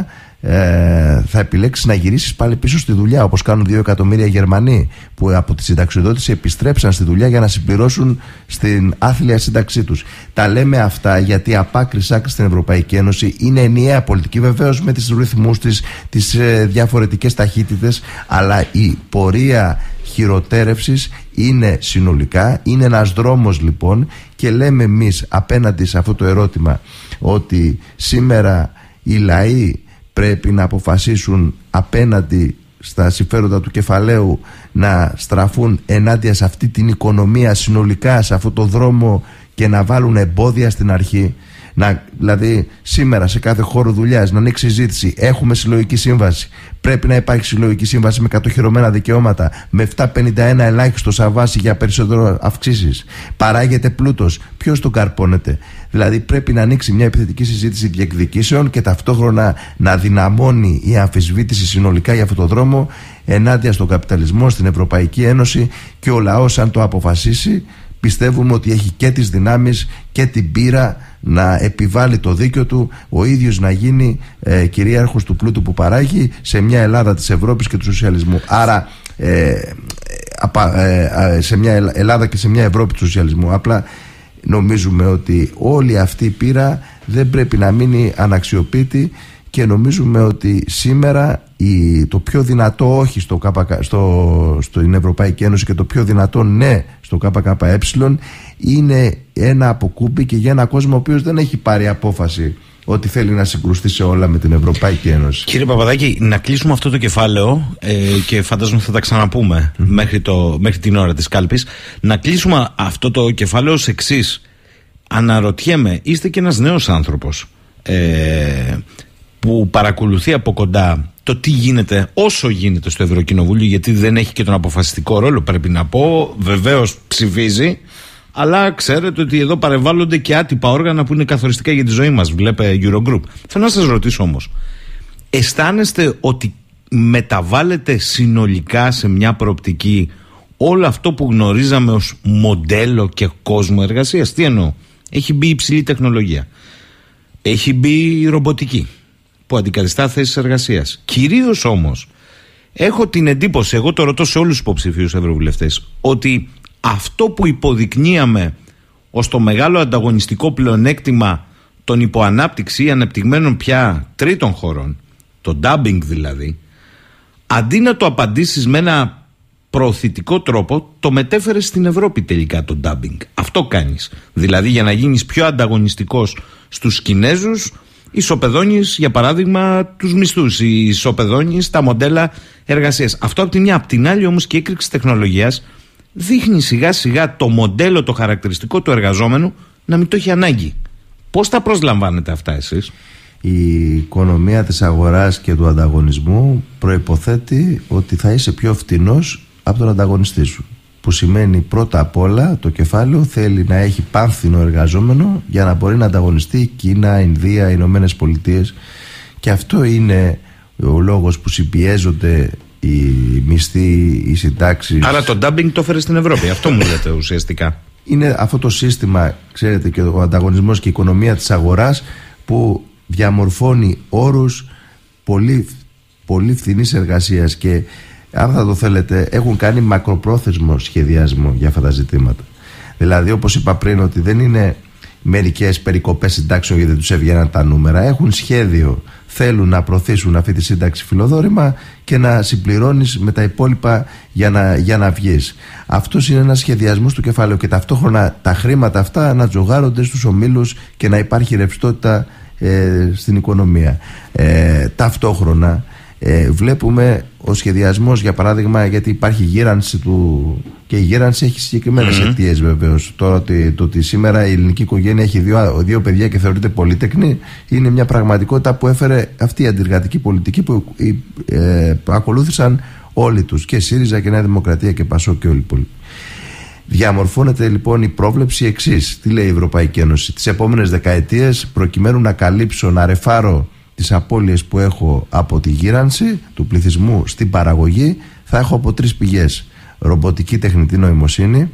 ε, θα επιλέξεις να γυρίσεις πάλι πίσω στη δουλειά, όπως κάνουν δύο εκατομμύρια Γερμανοί που από τη συνταξιδότηση επιστρέψαν στη δουλειά για να συμπληρώσουν στην άθλια σύνταξή τους. Τα λέμε αυτά γιατί από άκρη σ' άκρη στην Ευρωπαϊκή Ένωση είναι ενιαία πολιτική, βεβαίως με τις ρυθμούς της, τις ε, διαφορετικές ταχύτητες, αλλά η πορεία χειροτέρευσης είναι συνολικά, είναι ένας δρόμος λοιπόν, και λέμε εμείς απέναντι σε αυτό το ερώτημα ότι σήμερα οι λαοί πρέπει να αποφασίσουν απέναντι στα συμφέροντα του κεφαλαίου να στραφούν ενάντια σε αυτή την οικονομία συνολικά, σε αυτό το δρόμο, και να βάλουν εμπόδια στην αρχή. Να, δηλαδή σήμερα σε κάθε χώρο δουλειάς να ανοίξει συζήτηση. Έχουμε συλλογική σύμβαση. Πρέπει να υπάρχει συλλογική σύμβαση με κατοχυρωμένα δικαιώματα, με επτακόσια πενήντα ένα ελάχιστο σαν βάση για περισσότερο αυξήσεις. Παράγεται πλούτος. Ποιος τον καρπώνεται? Δηλαδή πρέπει να ανοίξει μια επιθετική συζήτηση διεκδικήσεων και ταυτόχρονα να δυναμώνει η αμφισβήτηση συνολικά για αυτόν τον δρόμο ενάντια στον καπιταλισμό, στην Ευρωπαϊκή Ένωση, και ο λαός, αν το αποφασίσει, πιστεύουμε ότι έχει και τις δυνάμεις και την πείρα να επιβάλλει το δίκιο του, ο ίδιος να γίνει ε, κυρίαρχος του πλούτου που παράγει σε μια Ελλάδα της Ευρώπης και του σοσιαλισμού. Άρα ε, ε, σε μια Ελλάδα και σε μια Ευρώπη του σοσιαλισμού. Απλά νομίζουμε ότι όλη αυτή η πείρα δεν πρέπει να μείνει αναξιοποιητή, και νομίζουμε ότι σήμερα η, το πιο δυνατό όχι στο, στο, στην Ευρωπαϊκή Ένωση και το πιο δυνατό ναι στο ΚΚΕ είναι ένα αποκούμπι, και για ένα κόσμο ο οποίος δεν έχει πάρει απόφαση ότι θέλει να συγκρουστεί σε όλα με την Ευρωπαϊκή Ένωση. Κύριε Παπαδάκη, να κλείσουμε αυτό το κεφάλαιο ε, και φαντάζομαι θα τα ξαναπούμε mm. μέχρι, το, μέχρι την ώρα της κάλπης. Να κλείσουμε αυτό το κεφάλαιο ως εξής. Αναρωτιέμαι, είστε και ένας νέος άνθρωπος ε, που παρακολουθεί από κοντά το τι γίνεται, όσο γίνεται στο Ευρωκοινοβούλιο, γιατί δεν έχει και τον αποφασιστικό ρόλο, πρέπει να πω. Βεβαίως ψηφίζει, αλλά ξέρετε ότι εδώ παρεμβάλλονται και άτυπα όργανα που είναι καθοριστικά για τη ζωή μας. Βλέπε Eurogroup. Θέλω να σας ρωτήσω όμως, αισθάνεστε ότι μεταβάλλεται συνολικά σε μια προοπτική όλο αυτό που γνωρίζαμε ως μοντέλο και κόσμο εργασίας? Τι εννοώ? Έχει μπει υψηλή τεχνολογία, έχει μπει η ρομποτική που αντικαθιστά θέσεις εργασίας. Κυρίως όμως έχω την εντύπωση, εγώ το ρωτώ σε όλους τους υποψηφίους ευρωβουλευτές, ότι αυτό που υποδεικνύαμε ως το μεγάλο ανταγωνιστικό πλεονέκτημα των υποανάπτυξη ή ανεπτυγμένων πια τρίτων χωρών, το dumping δηλαδή, αντί να το απαντήσεις με ένα προωθητικό τρόπο, το μετέφερες στην Ευρώπη τελικά το dumping. Αυτό κάνεις. Δηλαδή για να γίνεις πιο ανταγωνιστικός στους Κινέζους, ισοπεδώνεις για παράδειγμα τους μισθούς, ισοπεδώνεις τα μοντέλα εργασίας. Αυτό από τη μια. Απ' την άλλη όμως και η έκρηξη τεχνολογίας δείχνει σιγά σιγά το μοντέλο, το χαρακτηριστικό του εργαζόμενου να μην το έχει ανάγκη. Πώς τα προσλαμβάνετε αυτά εσείς? Η οικονομία της αγοράς και του ανταγωνισμού προϋποθέτει ότι θα είσαι πιο φτηνός από τον ανταγωνιστή σου, που σημαίνει πρώτα απ' όλα το κεφάλαιο θέλει να έχει πάνθηνο εργαζόμενο για να μπορεί να ανταγωνιστεί Κίνα, Ινδία, Ηνωμένες Πολιτείες, και αυτό είναι ο λόγος που συμπιέζονται οι μισθοί, οι συντάξεις. Άρα το dumping το έφερε στην Ευρώπη, αυτό μου λέτε ουσιαστικά? Είναι αυτό το σύστημα, ξέρετε, και ο ανταγωνισμός και η οικονομία της αγοράς που διαμορφώνει όρους πολύ, πολύ φθηνής εργασίας, και αν θα το θέλετε έχουν κάνει μακροπρόθεσμο σχεδιασμό για αυτά τα ζητήματα. Δηλαδή, όπως είπα πριν, ότι δεν είναι μερικές περικοπές συντάξεων γιατί τους έβγαιναν τα νούμερα. Έχουν σχέδιο, θέλουν να προωθήσουν αυτή τη σύνταξη φιλοδόρημα και να συμπληρώνεις με τα υπόλοιπα για να, για να βγεις. Αυτός είναι ένας σχεδιασμός του κεφαλαίου και ταυτόχρονα τα χρήματα αυτά να τζογάρονται στους ομίλους και να υπάρχει ρευστότητα ε, στην οικονομία. Ε, ταυτόχρονα ε, βλέπουμε ο σχεδιασμός, για παράδειγμα, γιατί υπάρχει γύρανση του, και η γύρανση έχει συγκεκριμένες mm-hmm. αιτίες βεβαίως. Τώρα ότι, το ότι σήμερα η ελληνική οικογένεια έχει δύο, δύο παιδιά και θεωρείται πολύτεκνη είναι μια πραγματικότητα που έφερε αυτή η αντιργατική πολιτική που ε, ακολούθησαν όλοι τους, και ΣΥΡΙΖΑ και Νέα Δημοκρατία και ΠΑΣΟΚ και όλοι οι υπόλοιποι. Διαμορφώνεται λοιπόν η πρόβλεψη εξής. Τι λέει η Ευρωπαϊκή Ένωση? Τις επόμενες δεκαετίες, προκειμένου να καλύψω, να ρεφάρω τις απώλειες που έχω από τη γύρανση του πληθυσμού στην παραγωγή, θα έχω από τρεις πηγές: ρομποτική τεχνητή νοημοσύνη,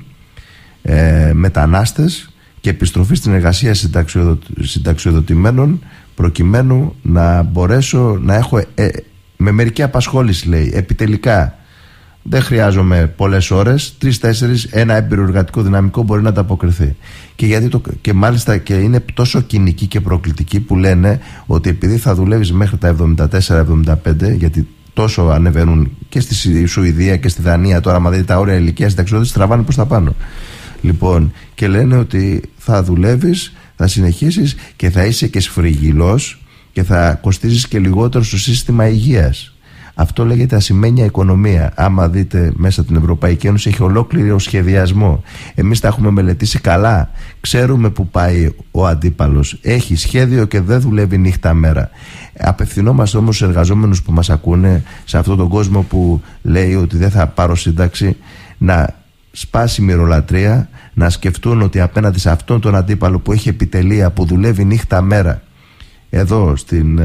ε, μετανάστες και επιστροφή στην εργασία συνταξιοδοτημένων, προκειμένου να μπορέσω να έχω ε, με μερική απασχόληση, λέει, επιτελικά. Δεν χρειάζομαι πολλές ώρες, τρεις-τέσσερις, ένα έμπειρο εργατικό δυναμικό μπορεί να ανταποκριθεί. Και, γιατί το, και μάλιστα και είναι τόσο κοινική και προκλητική που λένε ότι επειδή θα δουλεύεις μέχρι τα εβδομήντα τέσσερα εβδομήντα πέντε, γιατί τόσο ανεβαίνουν και στη Σουηδία και στη Δανία, τώρα, άμα δείτε τα όρια ηλικίας συνταξιοδότησης, τραβάνε προς τα πάνω. Λοιπόν, και λένε ότι θα δουλεύεις, θα συνεχίσεις και θα είσαι και σφριγγυλός και θα κοστίζεις και λιγότερο στο σύστημα υγείας. Αυτό λέγεται ασημένια οικονομία. Άμα δείτε μέσα την Ευρωπαϊκή Ένωση, έχει ολόκληρο σχεδιασμό. Εμείς τα έχουμε μελετήσει καλά. Ξέρουμε που πάει ο αντίπαλος. Έχει σχέδιο και δεν δουλεύει νύχτα μέρα. Απευθυνόμαστε όμως στους εργαζόμενους που μας ακούνε, σε αυτόν τον κόσμο που λέει ότι δεν θα πάρω σύνταξη, να σπάσει μυρολατρεία, να σκεφτούν ότι απέναντι σε αυτόν τον αντίπαλο που έχει επιτελεία, που δουλεύει νύχτα μέρα, εδώ στην...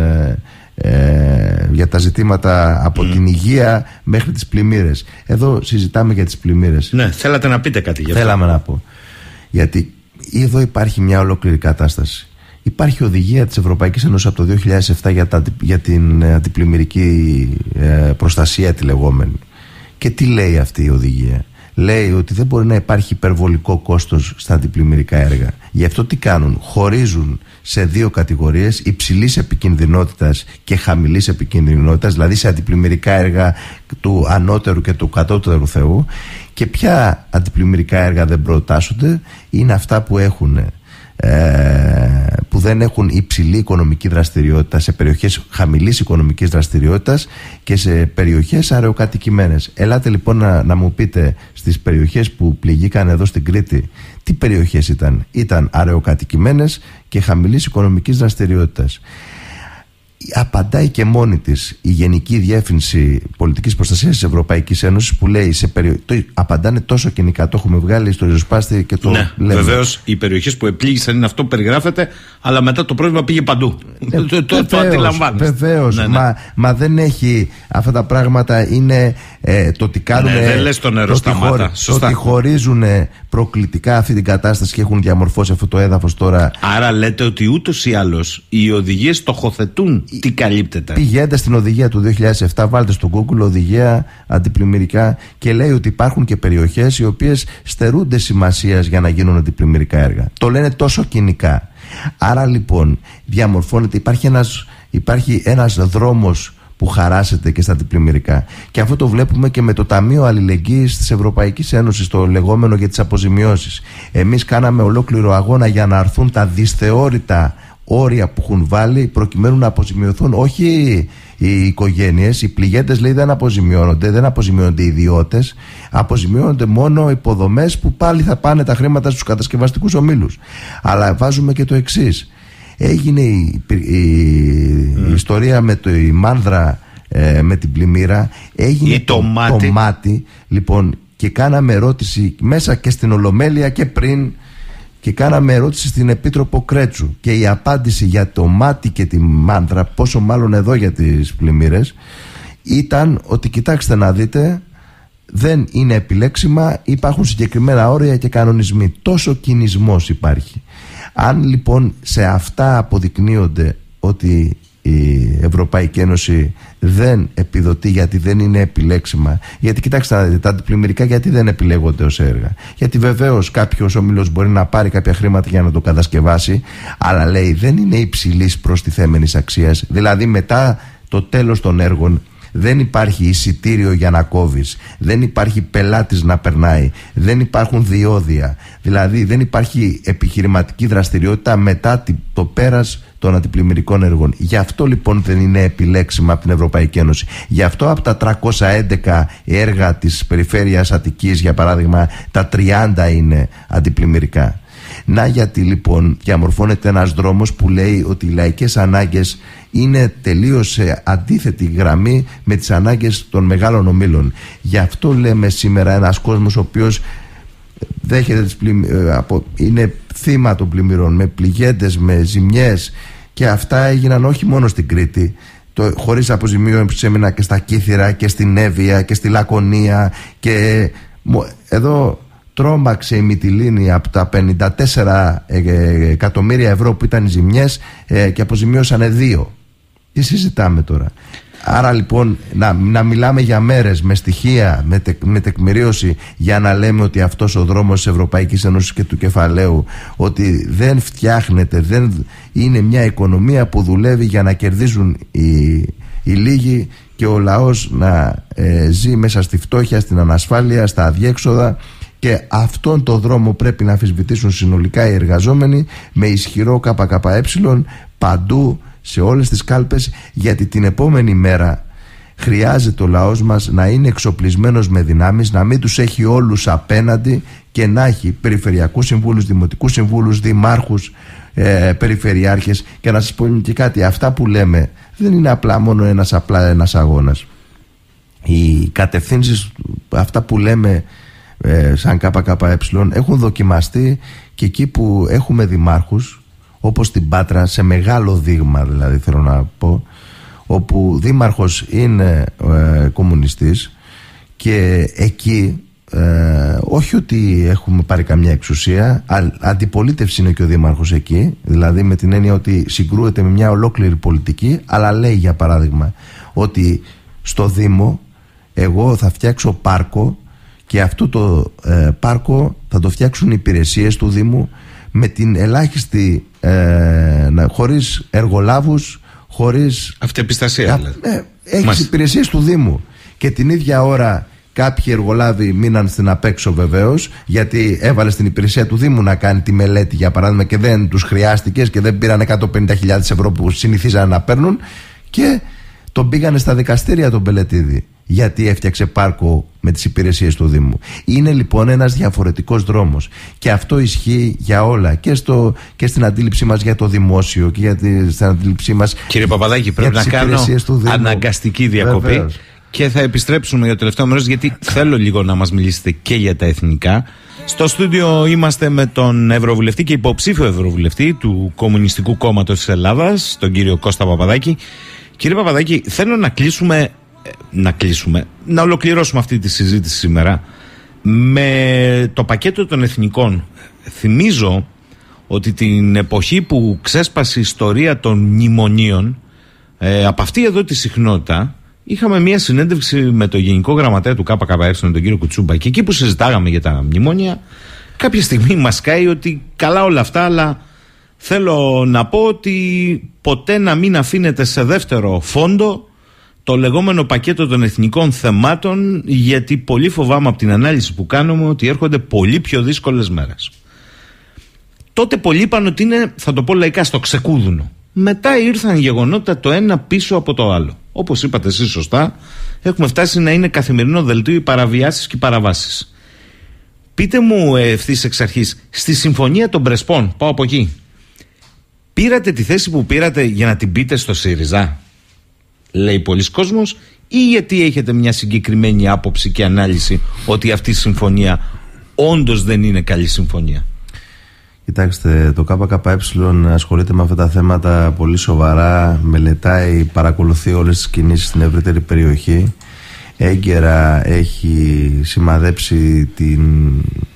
Ε, για τα ζητήματα από mm. την υγεία μέχρι τις πλημμύρες. Εδώ συζητάμε για τις πλημμύρες. Ναι, θέλατε να πείτε κάτι γι' αυτό? Θέλαμε να πω. Γιατί εδώ υπάρχει μια ολόκληρη κατάσταση. Υπάρχει οδηγία της Ευρωπαϊκής Ένωσης από το δύο χιλιάδες επτά για, τα, για την αντιπλημμυρική ε, προστασία τη λεγόμενη. Και τι λέει αυτή η οδηγία? Λέει ότι δεν μπορεί να υπάρχει υπερβολικό κόστος στα αντιπλημμυρικά έργα. Γι' αυτό τι κάνουν? Χωρίζουν σε δύο κατηγορίες, υψηλής επικινδυνότητας και χαμηλής επικινδυνότητας, δηλαδή σε αντιπλημμυρικά έργα του ανώτερου και του κατώτερου Θεού. Και ποια αντιπλημμυρικά έργα δεν προτάσσονται? Είναι αυτά που έχουν ε, που δεν έχουν υψηλή οικονομική δραστηριότητα, σε περιοχές χαμηλής οικονομικής δραστηριότητας και σε περιοχές αραιοκατοικημένες. Ελάτε λοιπόν να, να μου πείτε, στις περιοχές που πληγήκαν εδώ στην Κρήτη, τι περιοχές ήταν? Ήταν αραιοκατοικημένες και χαμηλής οικονομικής δραστηριότητας. Απαντάει και μόνη της η Γενική Διεύθυνση Πολιτικής Προστασίας της Ευρωπαϊκής Ένωσης, που λέει σε περιο... το... απαντάνε τόσο κοινικά, το έχουμε βγάλει στο ριζοσπάστη και το ναι, λέμε. Βεβαίως οι περιοχές που επλήγησαν είναι αυτό που περιγράφεται, αλλά μετά το πρόβλημα πήγε παντού. Ε, το το, το αντιλαμβάνεστε. Βεβαίως, ναι, ναι. Μα, μα δεν έχει αυτά τα πράγματα, είναι ε, το ότι κάνουν. Ναι, δεν λες το νερό σταμάτα. Το ότι χωρίζουν προκλητικά αυτή την κατάσταση και έχουν διαμορφώσει αυτό το έδαφος τώρα. Άρα λέτε ότι ούτως ή άλλως οι οδηγίες στοχοθετούν τι καλύπτεται. Πηγαίνετε στην οδηγία του δύο χιλιάδες επτά, βάλτε στο Google οδηγία αντιπλημμυρικά και λέει ότι υπάρχουν και περιοχές οι οποίες στερούνται σημασίας για να γίνουν αντιπλημμυρικά έργα. Το λένε τόσο κοινικά. Άρα λοιπόν διαμορφώνεται, υπάρχει ένας, υπάρχει ένας δρόμος που χαράσεται και στα αντιπλημμυρικά. Και αυτό το βλέπουμε και με το Ταμείο Αλληλεγγύης της Ευρωπαϊκής Ένωσης, το λεγόμενο για τις αποζημιώσεις. Εμείς κάναμε ολόκληρο αγώνα για να αρθούν τα δυσθεώρητα όρια που έχουν βάλει προκειμένου να αποζημιωθούν όχι οι οικογένειες, οι πληγέντες, λέει, δεν αποζημιώνονται, δεν αποζημιώνονται οι ιδιώτες, αποζημιώνονται μόνο υποδομές που πάλι θα πάνε τα χρήματα στους κατασκευαστικούς ομίλους. Αλλά βάζουμε και το εξής. Έγινε η, η, η mm. ιστορία με το, η Μάνδρα ε, με την πλημμύρα, έγινε το, το, μάτι. το μάτι λοιπόν, και κάναμε ερώτηση μέσα και στην Ολομέλεια και πριν, και κάναμε ερώτηση στην Επίτροπο Κρέτσου, και η απάντηση για το μάτι και τη Μάνδρα, πόσο μάλλον εδώ για τις πλημμύρες, ήταν ότι κοιτάξτε να δείτε, δεν είναι επιλέξιμα, υπάρχουν συγκεκριμένα όρια και κανονισμοί. Τόσο κινησμός υπάρχει. Αν λοιπόν σε αυτά αποδεικνύονται ότι η Ευρωπαϊκή Ένωση δεν επιδοτεί γιατί δεν είναι επιλέξιμα. Γιατί κοιτάξτε, τα αντιπλημμυρικά γιατί δεν επιλέγονται ως έργα? Γιατί βεβαίως κάποιος όμιλος μπορεί να πάρει κάποια χρήματα για να το κατασκευάσει, αλλά λέει δεν είναι υψηλής προστιθέμενης αξίας. Δηλαδή μετά το τέλος των έργων δεν υπάρχει εισιτήριο για να κόβεις, δεν υπάρχει πελάτης να περνάει, δεν υπάρχουν διόδια, δηλαδή δεν υπάρχει επιχειρηματική δραστηριότητα μετά το πέρας των αντιπλημμυρικών έργων. Γι' αυτό λοιπόν δεν είναι επιλέξιμα από την Ευρωπαϊκή Ένωση. Γι' αυτό από τα τριακόσια έντεκα έργα της περιφέρειας Αττικής, για παράδειγμα, τα τριάντα είναι αντιπλημμυρικά. Να γιατί λοιπόν διαμορφώνεται ένας δρόμος που λέει ότι οι λαϊκές ανάγκες είναι τελείως σε αντίθετη γραμμή με τις ανάγκες των μεγάλων ομίλων. Γι' αυτό λέμε σήμερα ένας κόσμος ο οποίος δέχεται τις πλημ... είναι θύμα των πλημμυρών, με πληγέντες, με ζημιές, και αυτά έγιναν όχι μόνο στην Κρήτη. Το, χωρίς αποζημίωση έμεινα και στα Κύθυρα και στην Εύβοια και στη Λακωνία, και εδώ τρόμαξε η Μυτιλήνη από τα πενήντα τέσσερα εκατομμύρια ευρώ που ήταν οι ζημιές ε, και αποζημίωσανε δύο. Τι συζητάμε τώρα? Άρα λοιπόν να, να μιλάμε για μέρες με στοιχεία, με, τε, με τεκμηρίωση, για να λέμε ότι αυτός ο δρόμος της Ευρωπαϊκής Ένωσης και του κεφαλαίου, ότι δεν φτιάχνεται, δεν είναι μια οικονομία που δουλεύει για να κερδίζουν οι, οι λίγοι και ο λαός να ε, ζει μέσα στη φτώχεια, στην ανασφάλεια, στα αδιέξοδα. Και αυτόν τον δρόμο πρέπει να αμφισβητήσουν συνολικά οι εργαζόμενοι με ισχυρό ΚΚΕ παντού, σε όλες τις κάλπες, γιατί την επόμενη μέρα χρειάζεται ο λαός μας να είναι εξοπλισμένος με δυνάμεις, να μην τους έχει όλους απέναντι και να έχει περιφερειακούς συμβούλους, δημοτικούς συμβούλους, δημάρχους, ε, περιφερειάρχες. Και να σας πω και κάτι, αυτά που λέμε δεν είναι απλά μόνο ένας, απλά ένας αγώνας. Οι κατευθύνσεις, αυτά που λέμε ε, σαν ΚΚΕ, έχουν δοκιμαστεί και εκεί που έχουμε δημάρχους, όπως στην Πάτρα, σε μεγάλο δείγμα δηλαδή θέλω να πω, όπου δήμαρχος είναι ε, κομμουνιστής, και εκεί ε, όχι ότι έχουμε πάρει καμιά εξουσία, α, αντιπολίτευση είναι και ο δήμαρχος εκεί, δηλαδή με την έννοια ότι συγκρούεται με μια ολόκληρη πολιτική, αλλά λέει για παράδειγμα ότι στο Δήμο εγώ θα φτιάξω πάρκο, και αυτό το ε, πάρκο θα το φτιάξουν οι υπηρεσίες του Δήμου με την ελάχιστη ε, χωρίς εργολάβους, χωρίς αυτοεπιστασία δηλαδή. ε, έχεις υπηρεσίες του Δήμου, και την ίδια ώρα κάποιοι εργολάβοι μείναν στην απέξω βεβαίως, γιατί έβαλε στην υπηρεσία του Δήμου να κάνει τη μελέτη για παράδειγμα και δεν τους χρειάστηκε και δεν πήραν εκατόν πενήντα χιλιάδες ευρώ που συνηθίζαν να παίρνουν, και τον πήγανε στα δικαστήρια τον Πελετίδη γιατί έφτιαξε πάρκο με τις υπηρεσίες του Δήμου. Είναι λοιπόν ένας διαφορετικός δρόμος, και αυτό ισχύει για όλα, και, στο, και στην αντίληψή μας για το δημόσιο και για τη, στην αντίληψή μας. Κύριε Παπαδάκη, πρέπει να κάνω αναγκαστική διακοπή. Βεβαίως. Και θα επιστρέψουμε για το τελευταίο μέρος, γιατί θέλω λίγο να μας μιλήσετε και για τα εθνικά. Στο στούντιο είμαστε με τον Ευρωβουλευτή και υποψήφιο Ευρωβουλευτή του Κομμουνιστικού Κόμματος της Ελλάδας, τον κύριο Κώστα Παπαδάκη. Κύριε Παπαδάκη, θέλω να κλείσουμε, να κλείσουμε, να ολοκληρώσουμε αυτή τη συζήτηση σήμερα με το πακέτο των εθνικών. Θυμίζω ότι την εποχή που ξέσπασε η ιστορία των μνημονίων, ε, από αυτή εδώ τη συχνότητα, είχαμε μια συνέντευξη με τον Γενικό Γραμματέα του ΚΚΕ, τον κύριο Κουτσούμπα, και εκεί που συζητάγαμε για τα μνημόνια, κάποια στιγμή μας κάει ότι καλά όλα αυτά, αλλά θέλω να πω ότι ποτέ να μην αφήνεται σε δεύτερο φόντο το λεγόμενο πακέτο των εθνικών θεμάτων, γιατί πολύ φοβάμαι από την ανάλυση που κάνουμε ότι έρχονται πολύ πιο δύσκολες μέρες. Τότε πολλοί είπαν ότι είναι, θα το πω λαϊκά, στο ξεκούδουνο. Μετά ήρθαν γεγονότα το ένα πίσω από το άλλο. Όπως είπατε εσείς σωστά, έχουμε φτάσει να είναι καθημερινό δελτίο οι παραβιάσεις και οι παραβάσεις. Πείτε μου ευθύς εξ αρχής, στη συμφωνία των Πρεσπών, πάω από εκεί, πήρατε τη θέση που πήρατε για να την πείτε στο ΣΥΡΙΖΑ, λέει πολλοί κόσμος, ή γιατί έχετε μια συγκεκριμένη άποψη και ανάλυση ότι αυτή η συμφωνία όντως δεν είναι καλή συμφωνία? Κοιτάξτε, το ΚΚΕ ασχολείται με αυτά τα θέματα πολύ σοβαρά, μελετάει, παρακολουθεί όλες τις κινήσεις στην ευρύτερη περιοχή. Έγκαιρα έχει σημαδέψει την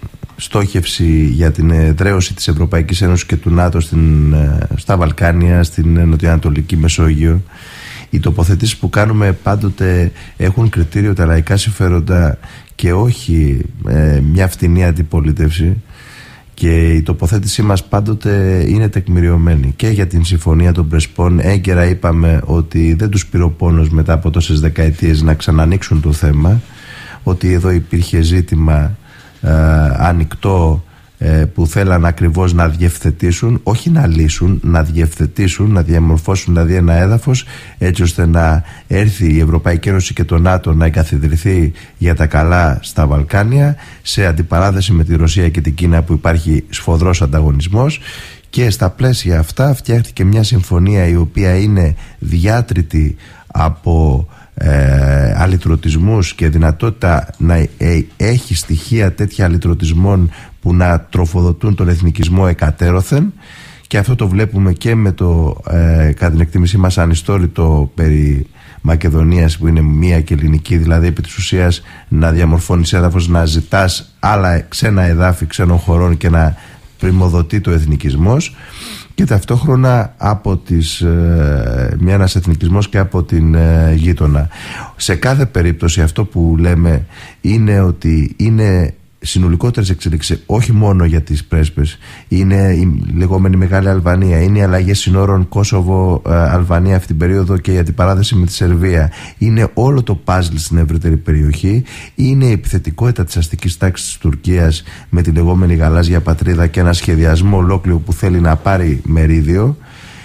στόχευση για την εδραίωση της Ευρωπαϊκής Ένωσης και του ΝΑΤΟ στην, στα Βαλκάνια, στην Νοτιοανατολική Μεσόγειο. Οι τοποθετήσεις που κάνουμε πάντοτε έχουν κριτήριο τα λαϊκά συμφέροντα και όχι ε, μια φτηνή αντιπολίτευση, και η τοποθέτησή μας πάντοτε είναι τεκμηριωμένη. Και για την Συμφωνία των Πρεσπών έγκαιρα είπαμε ότι δεν τους πήρε ο πόνος μετά από τόσες δεκαετίες να ξανανοίξουν το θέμα, ότι εδώ υπήρχε ζήτημα ε, ανοιχτό, ε, που θέλαν ακριβώς να διευθετήσουν, όχι να λύσουν, να διευθετήσουν, να διαμορφώσουν δηλαδή ένα έδαφος έτσι ώστε να έρθει η Ευρωπαϊκή Ένωση και το ΝΑΤΟ να εγκαθιδρυθεί για τα καλά στα Βαλκάνια, σε αντιπαράθεση με τη Ρωσία και την Κίνα που υπάρχει σφοδρός ανταγωνισμός. Και στα πλαίσια αυτά φτιάχτηκε μια συμφωνία η οποία είναι διάτρητη από ε, αλυτρωτισμούς και δυνατότητα να ε, έχει στοιχεία τέτοια αλυτρωτισμών που να τροφοδοτούν τον εθνικισμό εκατέρωθεν, και αυτό το βλέπουμε και με το ε, κατά την εκτίμησή μας ανιστόρητο περί Μακεδονίας, που είναι μία και ελληνική, δηλαδή επί της ουσίας να διαμορφώνεις έδαφος, να ζητάς άλλα ξένα εδάφη ξένων χωρών και να πριμοδοτεί το εθνικισμός, και ταυτόχρονα από τις, ε, μια ένας εθνικισμός και από την ε, γείτονα. Σε κάθε περίπτωση αυτό που λέμε είναι ότι είναι συνολικότερες εξελίξεις, όχι μόνο για τις πρέσπες. Είναι η λεγόμενη Μεγάλη Αλβανία, είναι οι αλλαγές συνόρων Κόσοβο-Αλβανία αυτή την περίοδο και η αντιπαράθεση με τη Σερβία. Είναι όλο το παζλ στην ευρύτερη περιοχή. Είναι η επιθετικότητα της αστικής τάξης της Τουρκίας με τη λεγόμενη γαλάζια πατρίδα και ένα σχεδιασμό ολόκληρο που θέλει να πάρει μερίδιο.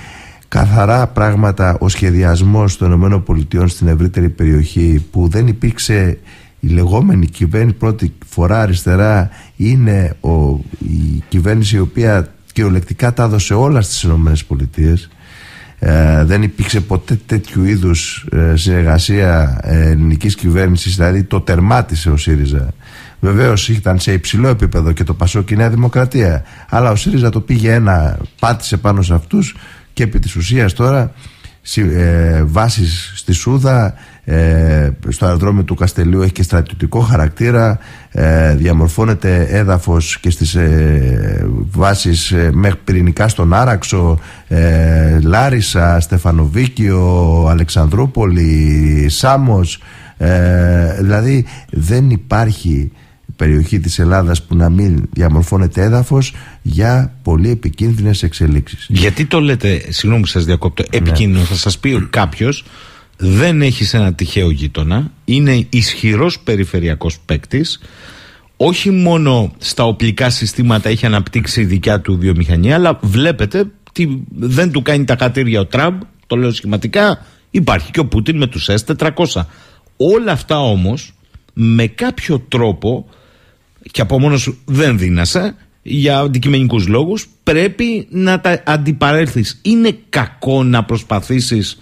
Καθαρά πράγματα, ο σχεδιασμός των ΗΠΑ στην ευρύτερη περιοχή, που δεν υπήρξε. Η λεγόμενη κυβέρνηση πρώτη φορά αριστερά είναι ο, η κυβέρνηση η οποία κυριολεκτικά τα έδωσε όλα στις ΗΠΑ. Ε, δεν υπήρξε ποτέ τέτοιου είδους ε, συνεργασία ε, ελληνικής κυβέρνησης, δηλαδή το τερμάτισε ο ΣΥΡΙΖΑ. Βεβαίως ήταν σε υψηλό επίπεδο και το ΠΑΣΟΚ και η Νέα Δημοκρατία, αλλά ο ΣΥΡΙΖΑ το πήγε ένα, πάτησε πάνω σε αυτούς, και επί της ουσίας τώρα ε, βάσεις στη Σούδα, ε, στο αεροδρόμιο του Καστελίου έχει και στρατιωτικό χαρακτήρα, ε, διαμορφώνεται έδαφος και στις ε, βάσεις ε, μέχρι πυρηνικά στον Άραξο, ε, Λάρισα, Στεφανοβίκιο, Αλεξανδρούπολη, Σάμος, ε, δηλαδή δεν υπάρχει περιοχή της Ελλάδας που να μην διαμορφώνεται έδαφος για πολύ επικίνδυνες εξελίξεις. Γιατί το λέτε, συγγνώμη που σας διακόπτω, επικίνδυνο? Ναι. Θα σας πει κάποιος, δεν έχεις ένα τυχαίο γείτονα, είναι ισχυρός περιφερειακός παίκτης, όχι μόνο στα οπλικά συστήματα έχει αναπτύξει η δικιά του βιομηχανία, αλλά βλέπετε τι δεν του κάνει τα χατήρια ο Τραμπ, το λέω σχηματικά, υπάρχει και ο Πούτιν με τους ες τετρακόσια. Όλα αυτά όμως με κάποιο τρόπο, και από μόνος σου δεν δύνασε, για αντικειμενικούς λόγους πρέπει να τα αντιπαρέλθεις. Είναι κακό να προσπαθήσεις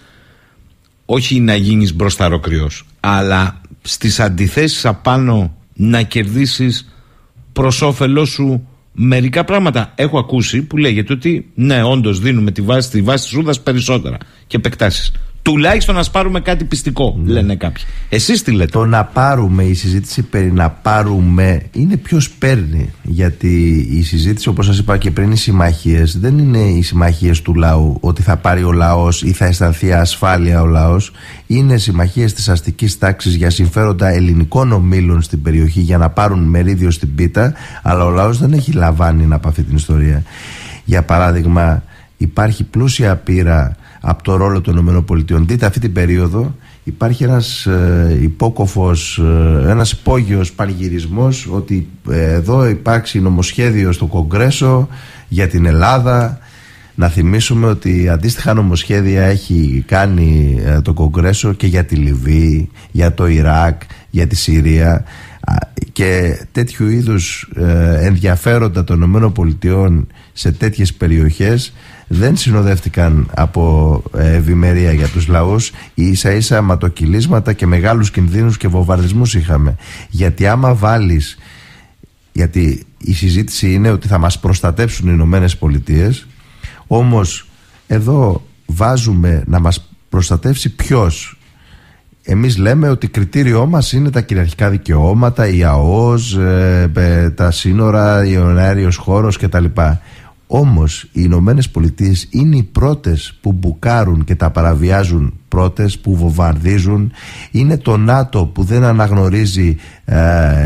όχι να γίνεις μπροσταροκριός, αλλά στις αντιθέσεις απάνω να κερδίσεις προς όφελός σου μερικά πράγματα? Έχω ακούσει που λέγεται ότι ναι, όντως δίνουμε τη βάση, τη βάση της Σούδας περισσότερα και επεκτάσεις. Τουλάχιστον να πάρουμε κάτι πιστικό, mm. λένε κάποιοι. Εσείς τι λέτε? Το να πάρουμε, η συζήτηση περί να πάρουμε είναι ποιος παίρνει. Γιατί η συζήτηση, όπως σας είπα και πριν, οι συμμαχίες δεν είναι οι συμμαχίες του λαού, ότι θα πάρει ο λαός ή θα αισθανθεί ασφάλεια ο λαός. Είναι συμμαχίες της αστικής τάξης για συμφέροντα ελληνικών ομίλων στην περιοχή, για να πάρουν μερίδιο στην πίτα, αλλά ο λαός δεν έχει λαμβάνει από αυτή την ιστορία. Για παράδειγμα, υπάρχει πλούσια πείρα από το ρόλο των ΗΠΑ. Δείτε αυτή την περίοδο υπάρχει ένας ε, υπόκοφος, ε, ένας υπόγειος πανηγυρισμός ότι ε, εδώ υπάρξει νομοσχέδιο στο Κογκρέσο για την Ελλάδα. Να θυμίσουμε ότι αντίστοιχα νομοσχέδια έχει κάνει ε, το Κογκρέσο και για τη Λιβύη, για το Ιράκ, για τη Συρία, και τέτοιου είδους ε, ενδιαφέροντα των ΗΠΑ σε τέτοιες περιοχές δεν συνοδεύτηκαν από ευημερία για τους λαούς. Ίσα ίσα ματοκυλίσματα και μεγάλους κινδύνους και βομβαρδισμούς είχαμε. Γιατί άμα βάλεις, γιατί η συζήτηση είναι ότι θα μας προστατέψουν οι Ηνωμένες Πολιτείες, όμως εδώ βάζουμε να μας προστατεύσει ποιος? εμείς λέμε ότι κριτήριό μας είναι τα κυριαρχικά δικαιώματα, η ΑΟΣ, ε, τα σύνορα, ο αέριος χώρος κτλ. Όμως οι Ηνωμένες Πολιτείες είναι οι πρώτες που μπουκάρουν και τα παραβιάζουν πρώτες, που βομβαρδίζουν. Είναι το ΝΑΤΟ που δεν αναγνωρίζει ε,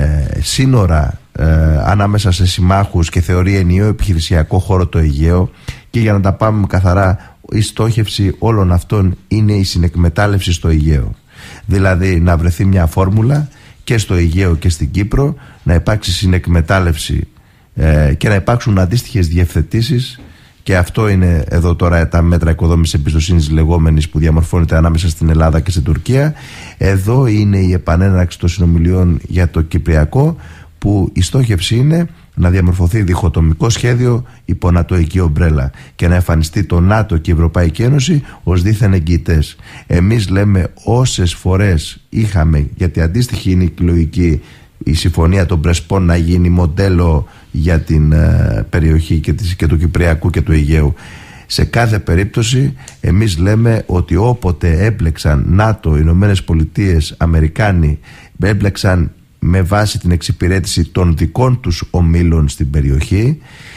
σύνορα ε, ανάμεσα σε συμμάχους και θεωρεί ενιαίο επιχειρησιακό χώρο το Αιγαίο. Και για να τα πάμε καθαρά, η στόχευση όλων αυτών είναι η συνεκμετάλλευση στο Αιγαίο. Δηλαδή να βρεθεί μια φόρμουλα και στο Αιγαίο και στην Κύπρο, να υπάρξει συνεκμετάλλευση ε, και να υπάρξουν αντίστοιχες διευθετήσεις. Και αυτό είναι εδώ τώρα τα μέτρα οικοδόμησης εμπιστοσύνης λεγόμενης που διαμορφώνεται ανάμεσα στην Ελλάδα και στην Τουρκία. Εδώ είναι η επανέναρξη των συνομιλιών για το Κυπριακό, που η στόχευση είναι να διαμορφωθεί διχοτομικό σχέδιο υπό νατοϊκή ομπρέλα και να εμφανιστεί το ΝΑΤΟ και η Ευρωπαϊκή Ένωση ως δίθεν εγγυητές. Εμείς λέμε όσες φορές είχαμε, γιατί αντίστοιχη είναι η λογική, η συμφωνία των Πρεσπών να γίνει μοντέλο για την ε, περιοχή και, της, και του Κυπριακού και του Αιγαίου. Σε κάθε περίπτωση εμείς λέμε ότι όποτε έπλεξαν ΝΑΤΟ, Ηνωμένες Πολιτείες, Αμερικάνοι, έπλεξαν με βάση την εξυπηρέτηση των δικών τους ομίλων στην περιοχή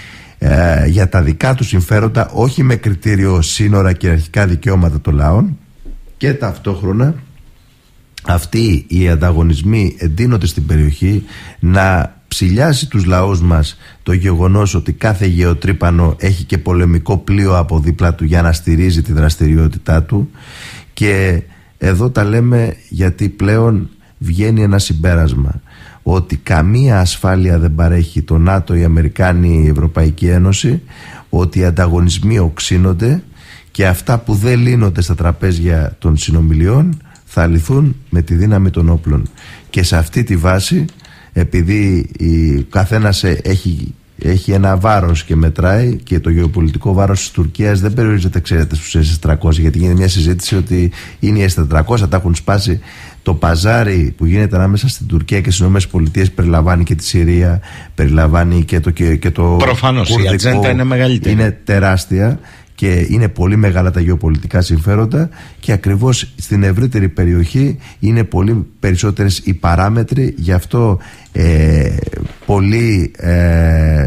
ε, για τα δικά τους συμφέροντα, όχι με κριτήριο σύνορα και αρχικά δικαιώματα των λαών, και ταυτόχρονα αυτοί οι ανταγωνισμοί εντείνονται στην περιοχή, να ψηλιάσει τους λαούς μας το γεγονός ότι κάθε γεωτρύπανο έχει και πολεμικό πλοίο από δίπλα του για να στηρίζει τη δραστηριότητά του. Και εδώ τα λέμε γιατί πλέον βγαίνει ένα συμπέρασμα ότι καμία ασφάλεια δεν παρέχει το ΝΑΤΟ, η Αμερικάνη, η Ευρωπαϊκή Ένωση, ότι οι ανταγωνισμοί οξύνονται και αυτά που δεν λύνονται στα τραπέζια των συνομιλιών θα λυθούν με τη δύναμη των όπλων. Και σε αυτή τη βάση, επειδή ο καθένας έχει, έχει ένα βάρος και μετράει, και το γεωπολιτικό βάρος της Τουρκίας δεν περιορίζεται, ξέρετε, στους ες τριακόσια, γιατί γίνεται μια συζήτηση ότι είναι οι ες τετρακόσια, τα έχουν σπάσει. Το παζάρι που γίνεται ανάμεσα στην Τουρκία και στις ΗΠΑ περιλαμβάνει και τη Συρία, περιλαμβάνει και το, και, και το προφανώς κουρδικό, η ατζέντα είναι μεγαλύτερη. Είναι τεράστια και είναι πολύ μεγάλα τα γεωπολιτικά συμφέροντα, και ακριβώς στην ευρύτερη περιοχή είναι πολύ περισσότερες οι παράμετροι. Γι' αυτό ε, πολύ ε,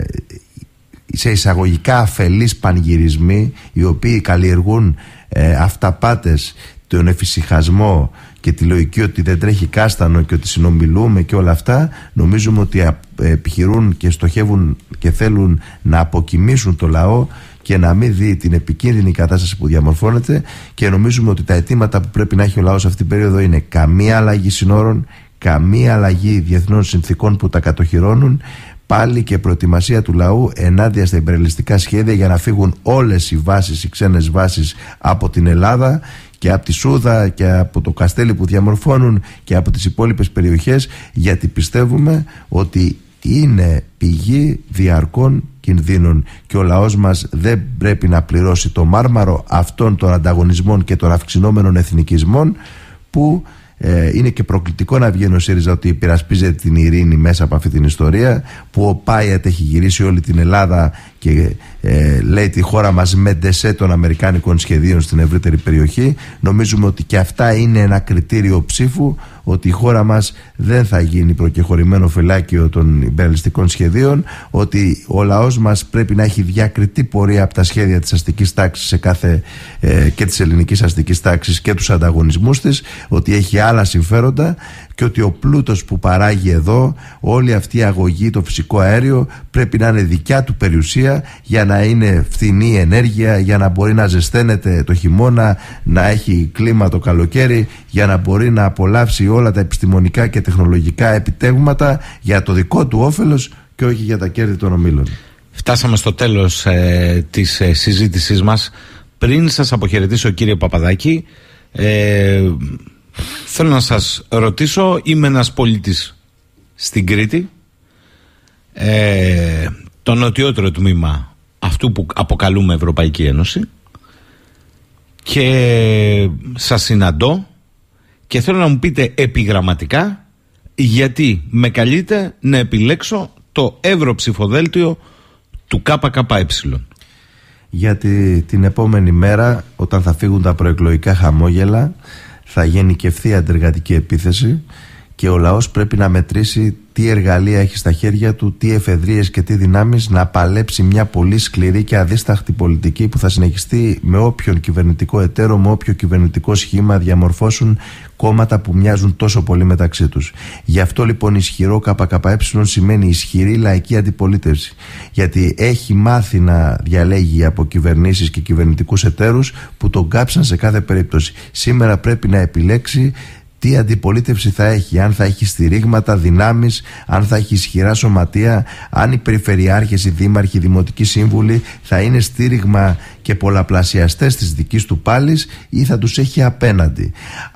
σε εισαγωγικά αφελείς πανηγυρισμοί, οι οποίοι καλλιεργούν ε, αυταπάτες, τον εφησυχασμό και τη λογική ότι δεν τρέχει κάστανο και ότι συνομιλούμε και όλα αυτά, νομίζουμε ότι επιχειρούν και στοχεύουν και θέλουν να αποκοιμήσουν το λαό και να μην δει την επικίνδυνη κατάσταση που διαμορφώνεται. Και νομίζουμε ότι τα αιτήματα που πρέπει να έχει ο λαός σε αυτήν την περίοδο είναι καμία αλλαγή συνόρων, καμία αλλαγή διεθνών συνθήκων που τα κατοχυρώνουν, πάλι και προετοιμασία του λαού ενάντια στα υπερελιστικά σχέδια για να φύγουν όλες οι βάσεις, οι ξένες βάσεις από την Ελλάδα και από τη Σούδα και από το Καστέλι που διαμορφώνουν και από τις υπόλοιπες περιοχές, γιατί πιστεύουμε ότι είναι πηγή διαρκών κινδύνων και ο λαός μας δεν πρέπει να πληρώσει το μάρμαρο αυτών των ανταγωνισμών και των αυξηνόμενων εθνικισμών, που ε, είναι και προκλητικό να βγαίνει ο ΣΥΡΙΖΑ ότι υπερασπίζεται την ειρήνη μέσα από αυτή την ιστορία, που ο Πάιατ έχει γυρίσει όλη την Ελλάδα και ε, λέει τη χώρα μας με ντεσέ των αμερικάνικων σχεδίων στην ευρύτερη περιοχή. Νομίζουμε ότι και αυτά είναι ένα κριτήριο ψήφου, ότι η χώρα μας δεν θα γίνει προκεχωρημένο φυλάκιο των υπεραλιστικών σχεδίων, ότι ο λαός μας πρέπει να έχει διακριτή πορεία από τα σχέδια της αστικής τάξης σε κάθε, ε, και της ελληνικής αστικής τάξης και τους ανταγωνισμούς της, ότι έχει άλλα συμφέροντα και ότι ο πλούτος που παράγει εδώ, όλη αυτή η αγωγή, το φυσικό αέριο, πρέπει να είναι δικιά του περιουσία για να είναι φθηνή ενέργεια, για να μπορεί να ζεσταίνεται το χειμώνα, να έχει κλίμα το καλοκαίρι, για να μπορεί να απολαύσει όλα τα επιστημονικά και τεχνολογικά επιτεύγματα για το δικό του όφελος και όχι για τα κέρδη των ομίλων. Φτάσαμε στο τέλος ε, της ε, συζήτησής μας. Πριν σας αποχαιρετήσω, κύριε Παπαδάκη, ε, θέλω να σας ρωτήσω, είμαι ένας πολίτης στην Κρήτη, ε, το νοτιότερο τμήμα αυτού που αποκαλούμε Ευρωπαϊκή Ένωση, και σας συναντώ και θέλω να μου πείτε επιγραμματικά γιατί με καλείτε να επιλέξω το ευρωψηφοδέλτιο του ΚΚΕ. Γιατί την επόμενη μέρα, όταν θα φύγουν τα προεκλογικά χαμόγελα, θα γενικευθεί αντεργατική επίθεση και ο λαός πρέπει να μετρήσει τι εργαλεία έχει στα χέρια του, τι εφεδρείες και τι δυνάμεις να παλέψει μια πολύ σκληρή και αδίσταχτη πολιτική που θα συνεχιστεί με όποιον κυβερνητικό εταίρο, με όποιο κυβερνητικό σχήμα διαμορφώσουν κόμματα που μοιάζουν τόσο πολύ μεταξύ τους. Γι' αυτό λοιπόν ισχυρό ΚΚΕ σημαίνει ισχυρή λαϊκή αντιπολίτευση. Γιατί έχει μάθει να διαλέγει από κυβερνήσεις και κυβερνητικούς εταίρους που τον κάψαν σε κάθε περίπτωση. Σήμερα πρέπει να επιλέξει τι αντιπολίτευση θα έχει, αν θα έχει στηρίγματα, δυνάμεις, αν θα έχει ισχυρά σωματεία, αν οι περιφερειάρχες, οι δήμαρχοι, οι δημοτικοί σύμβουλοι θα είναι στήριγμα και πολλαπλασιαστές της δικής του πάλης ή θα τους έχει απέναντι.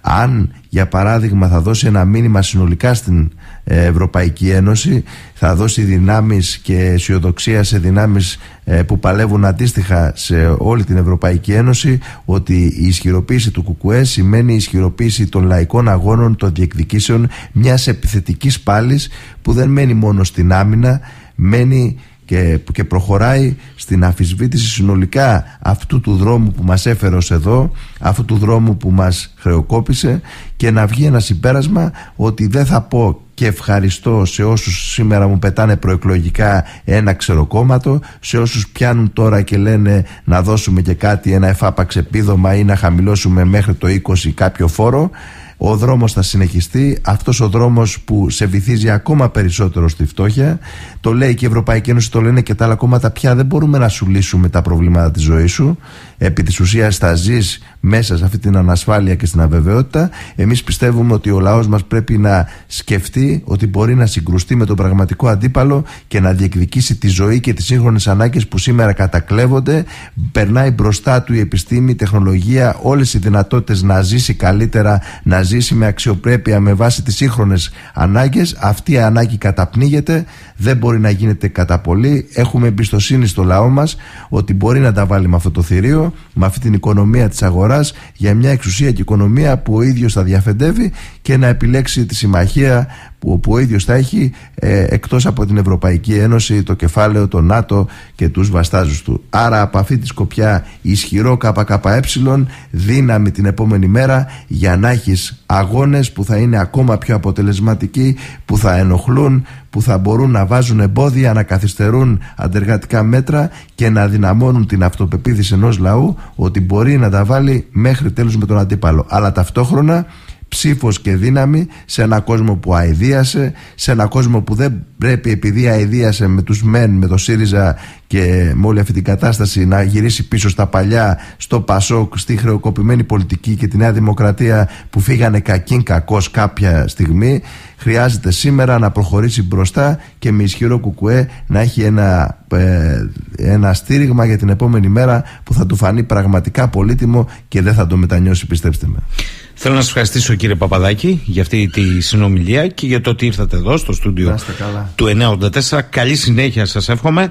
Αν για παράδειγμα θα δώσει ένα μήνυμα συνολικά στην Ευρωπαϊκή Ένωση, θα δώσει δυνάμεις και αισιοδοξία σε δυνάμεις που παλεύουν αντίστοιχα σε όλη την Ευρωπαϊκή Ένωση, ότι η ισχυροποίηση του ΚΚΕ σημαίνει η ισχυροποίηση των λαϊκών αγώνων, των διεκδικήσεων μιας επιθετικής πάλης που δεν μένει μόνο στην άμυνα, μένει και, και προχωράει στην αμφισβήτηση συνολικά αυτού του δρόμου που μας έφερε ως εδώ, αυτού του δρόμου που μας χρεοκόπησε, και να βγει ένα συμπέρασμα ότι δεν θα πω και ευχαριστώ σε όσους σήμερα μου πετάνε προεκλογικά ένα ξεροκόμματο, σε όσους πιάνουν τώρα και λένε να δώσουμε και κάτι, ένα εφάπαξ επίδομα ή να χαμηλώσουμε μέχρι το είκοσι κάποιο φόρο. Ο δρόμος θα συνεχιστεί, αυτός ο δρόμος που σε βυθίζει ακόμα περισσότερο στη φτώχεια. Το λέει και η Ευρωπαϊκή Ένωση, το λένε και τα άλλα κόμματα, πια δεν μπορούμε να σου λύσουμε τα προβλήματα της ζωής σου. Επί της ουσίας θα ζεις μέσα σε αυτή την ανασφάλεια και στην αβεβαιότητα. Εμείς πιστεύουμε ότι ο λαός μας πρέπει να σκεφτεί ότι μπορεί να συγκρουστεί με τον πραγματικό αντίπαλο και να διεκδικήσει τη ζωή και τις σύγχρονες ανάγκες που σήμερα κατακλέβονται. Περνάει μπροστά του η επιστήμη, η τεχνολογία, όλες οι δυνατότητες να ζήσει καλύτερα, να ζήσει με αξιοπρέπεια με βάση τις σύγχρονες ανάγκες. Αυτή η ανάγκη καταπνίγεται, δεν μπορεί να γίνεται κατά πολύ. Έχουμε εμπιστοσύνη στο λαό μας ότι μπορεί να τα βάλει με αυτό το θηρίο, με αυτή την οικονομία της αγοράς, για μια εξουσία και οικονομία που ο ίδιος θα διαφεντεύει και να επιλέξει τη συμμαχία που, που ο ίδιος θα έχει ε, εκτός από την Ευρωπαϊκή Ένωση, το κεφάλαιο, το ΝΑΤΟ και τους βαστάζους του. Άρα από αυτή τη σκοπιά ισχυρό ΚΚΕ, δύναμη την επόμενη μέρα για να έχεις αγώνες που θα είναι ακόμα πιο αποτελεσματικοί, που θα ενοχλούν, που θα μπορούν να βάζουν εμπόδια, να καθυστερούν αντεργατικά μέτρα και να δυναμώνουν την αυτοπεποίθηση ενός λαού ότι μπορεί να τα βάλει μέχρι τέλους με τον αντίπαλο. Αλλά ταυτόχρονα ψήφος και δύναμη σε ένα κόσμο που αηδίασε, σε ένα κόσμο που δεν πρέπει, επειδή αηδίασε με τους ΜΕΝ, με το ΣΥΡΙΖΑ και με όλη αυτή την κατάσταση, να γυρίσει πίσω στα παλιά, στο ΠΑΣΟΚ, στη χρεοκοπημένη πολιτική και τη Νέα Δημοκρατία που φύγανε κακήν κακώς κάποια στιγμή. Χρειάζεται σήμερα να προχωρήσει μπροστά και με ισχυρό ΚΚΕ να έχει ένα, ε, ένα στήριγμα για την επόμενη μέρα που θα του φανεί πραγματικά πολύτιμο και δεν θα το μετανιώσει, πιστέψτε με. Θέλω να σας ευχαριστήσω, κύριε Παπαδάκη, για αυτή τη συνομιλία και για το ότι ήρθατε εδώ στο στούντιο του εννιακόσια ογδόντα τέσσερα. Καλή συνέχεια σας εύχομαι.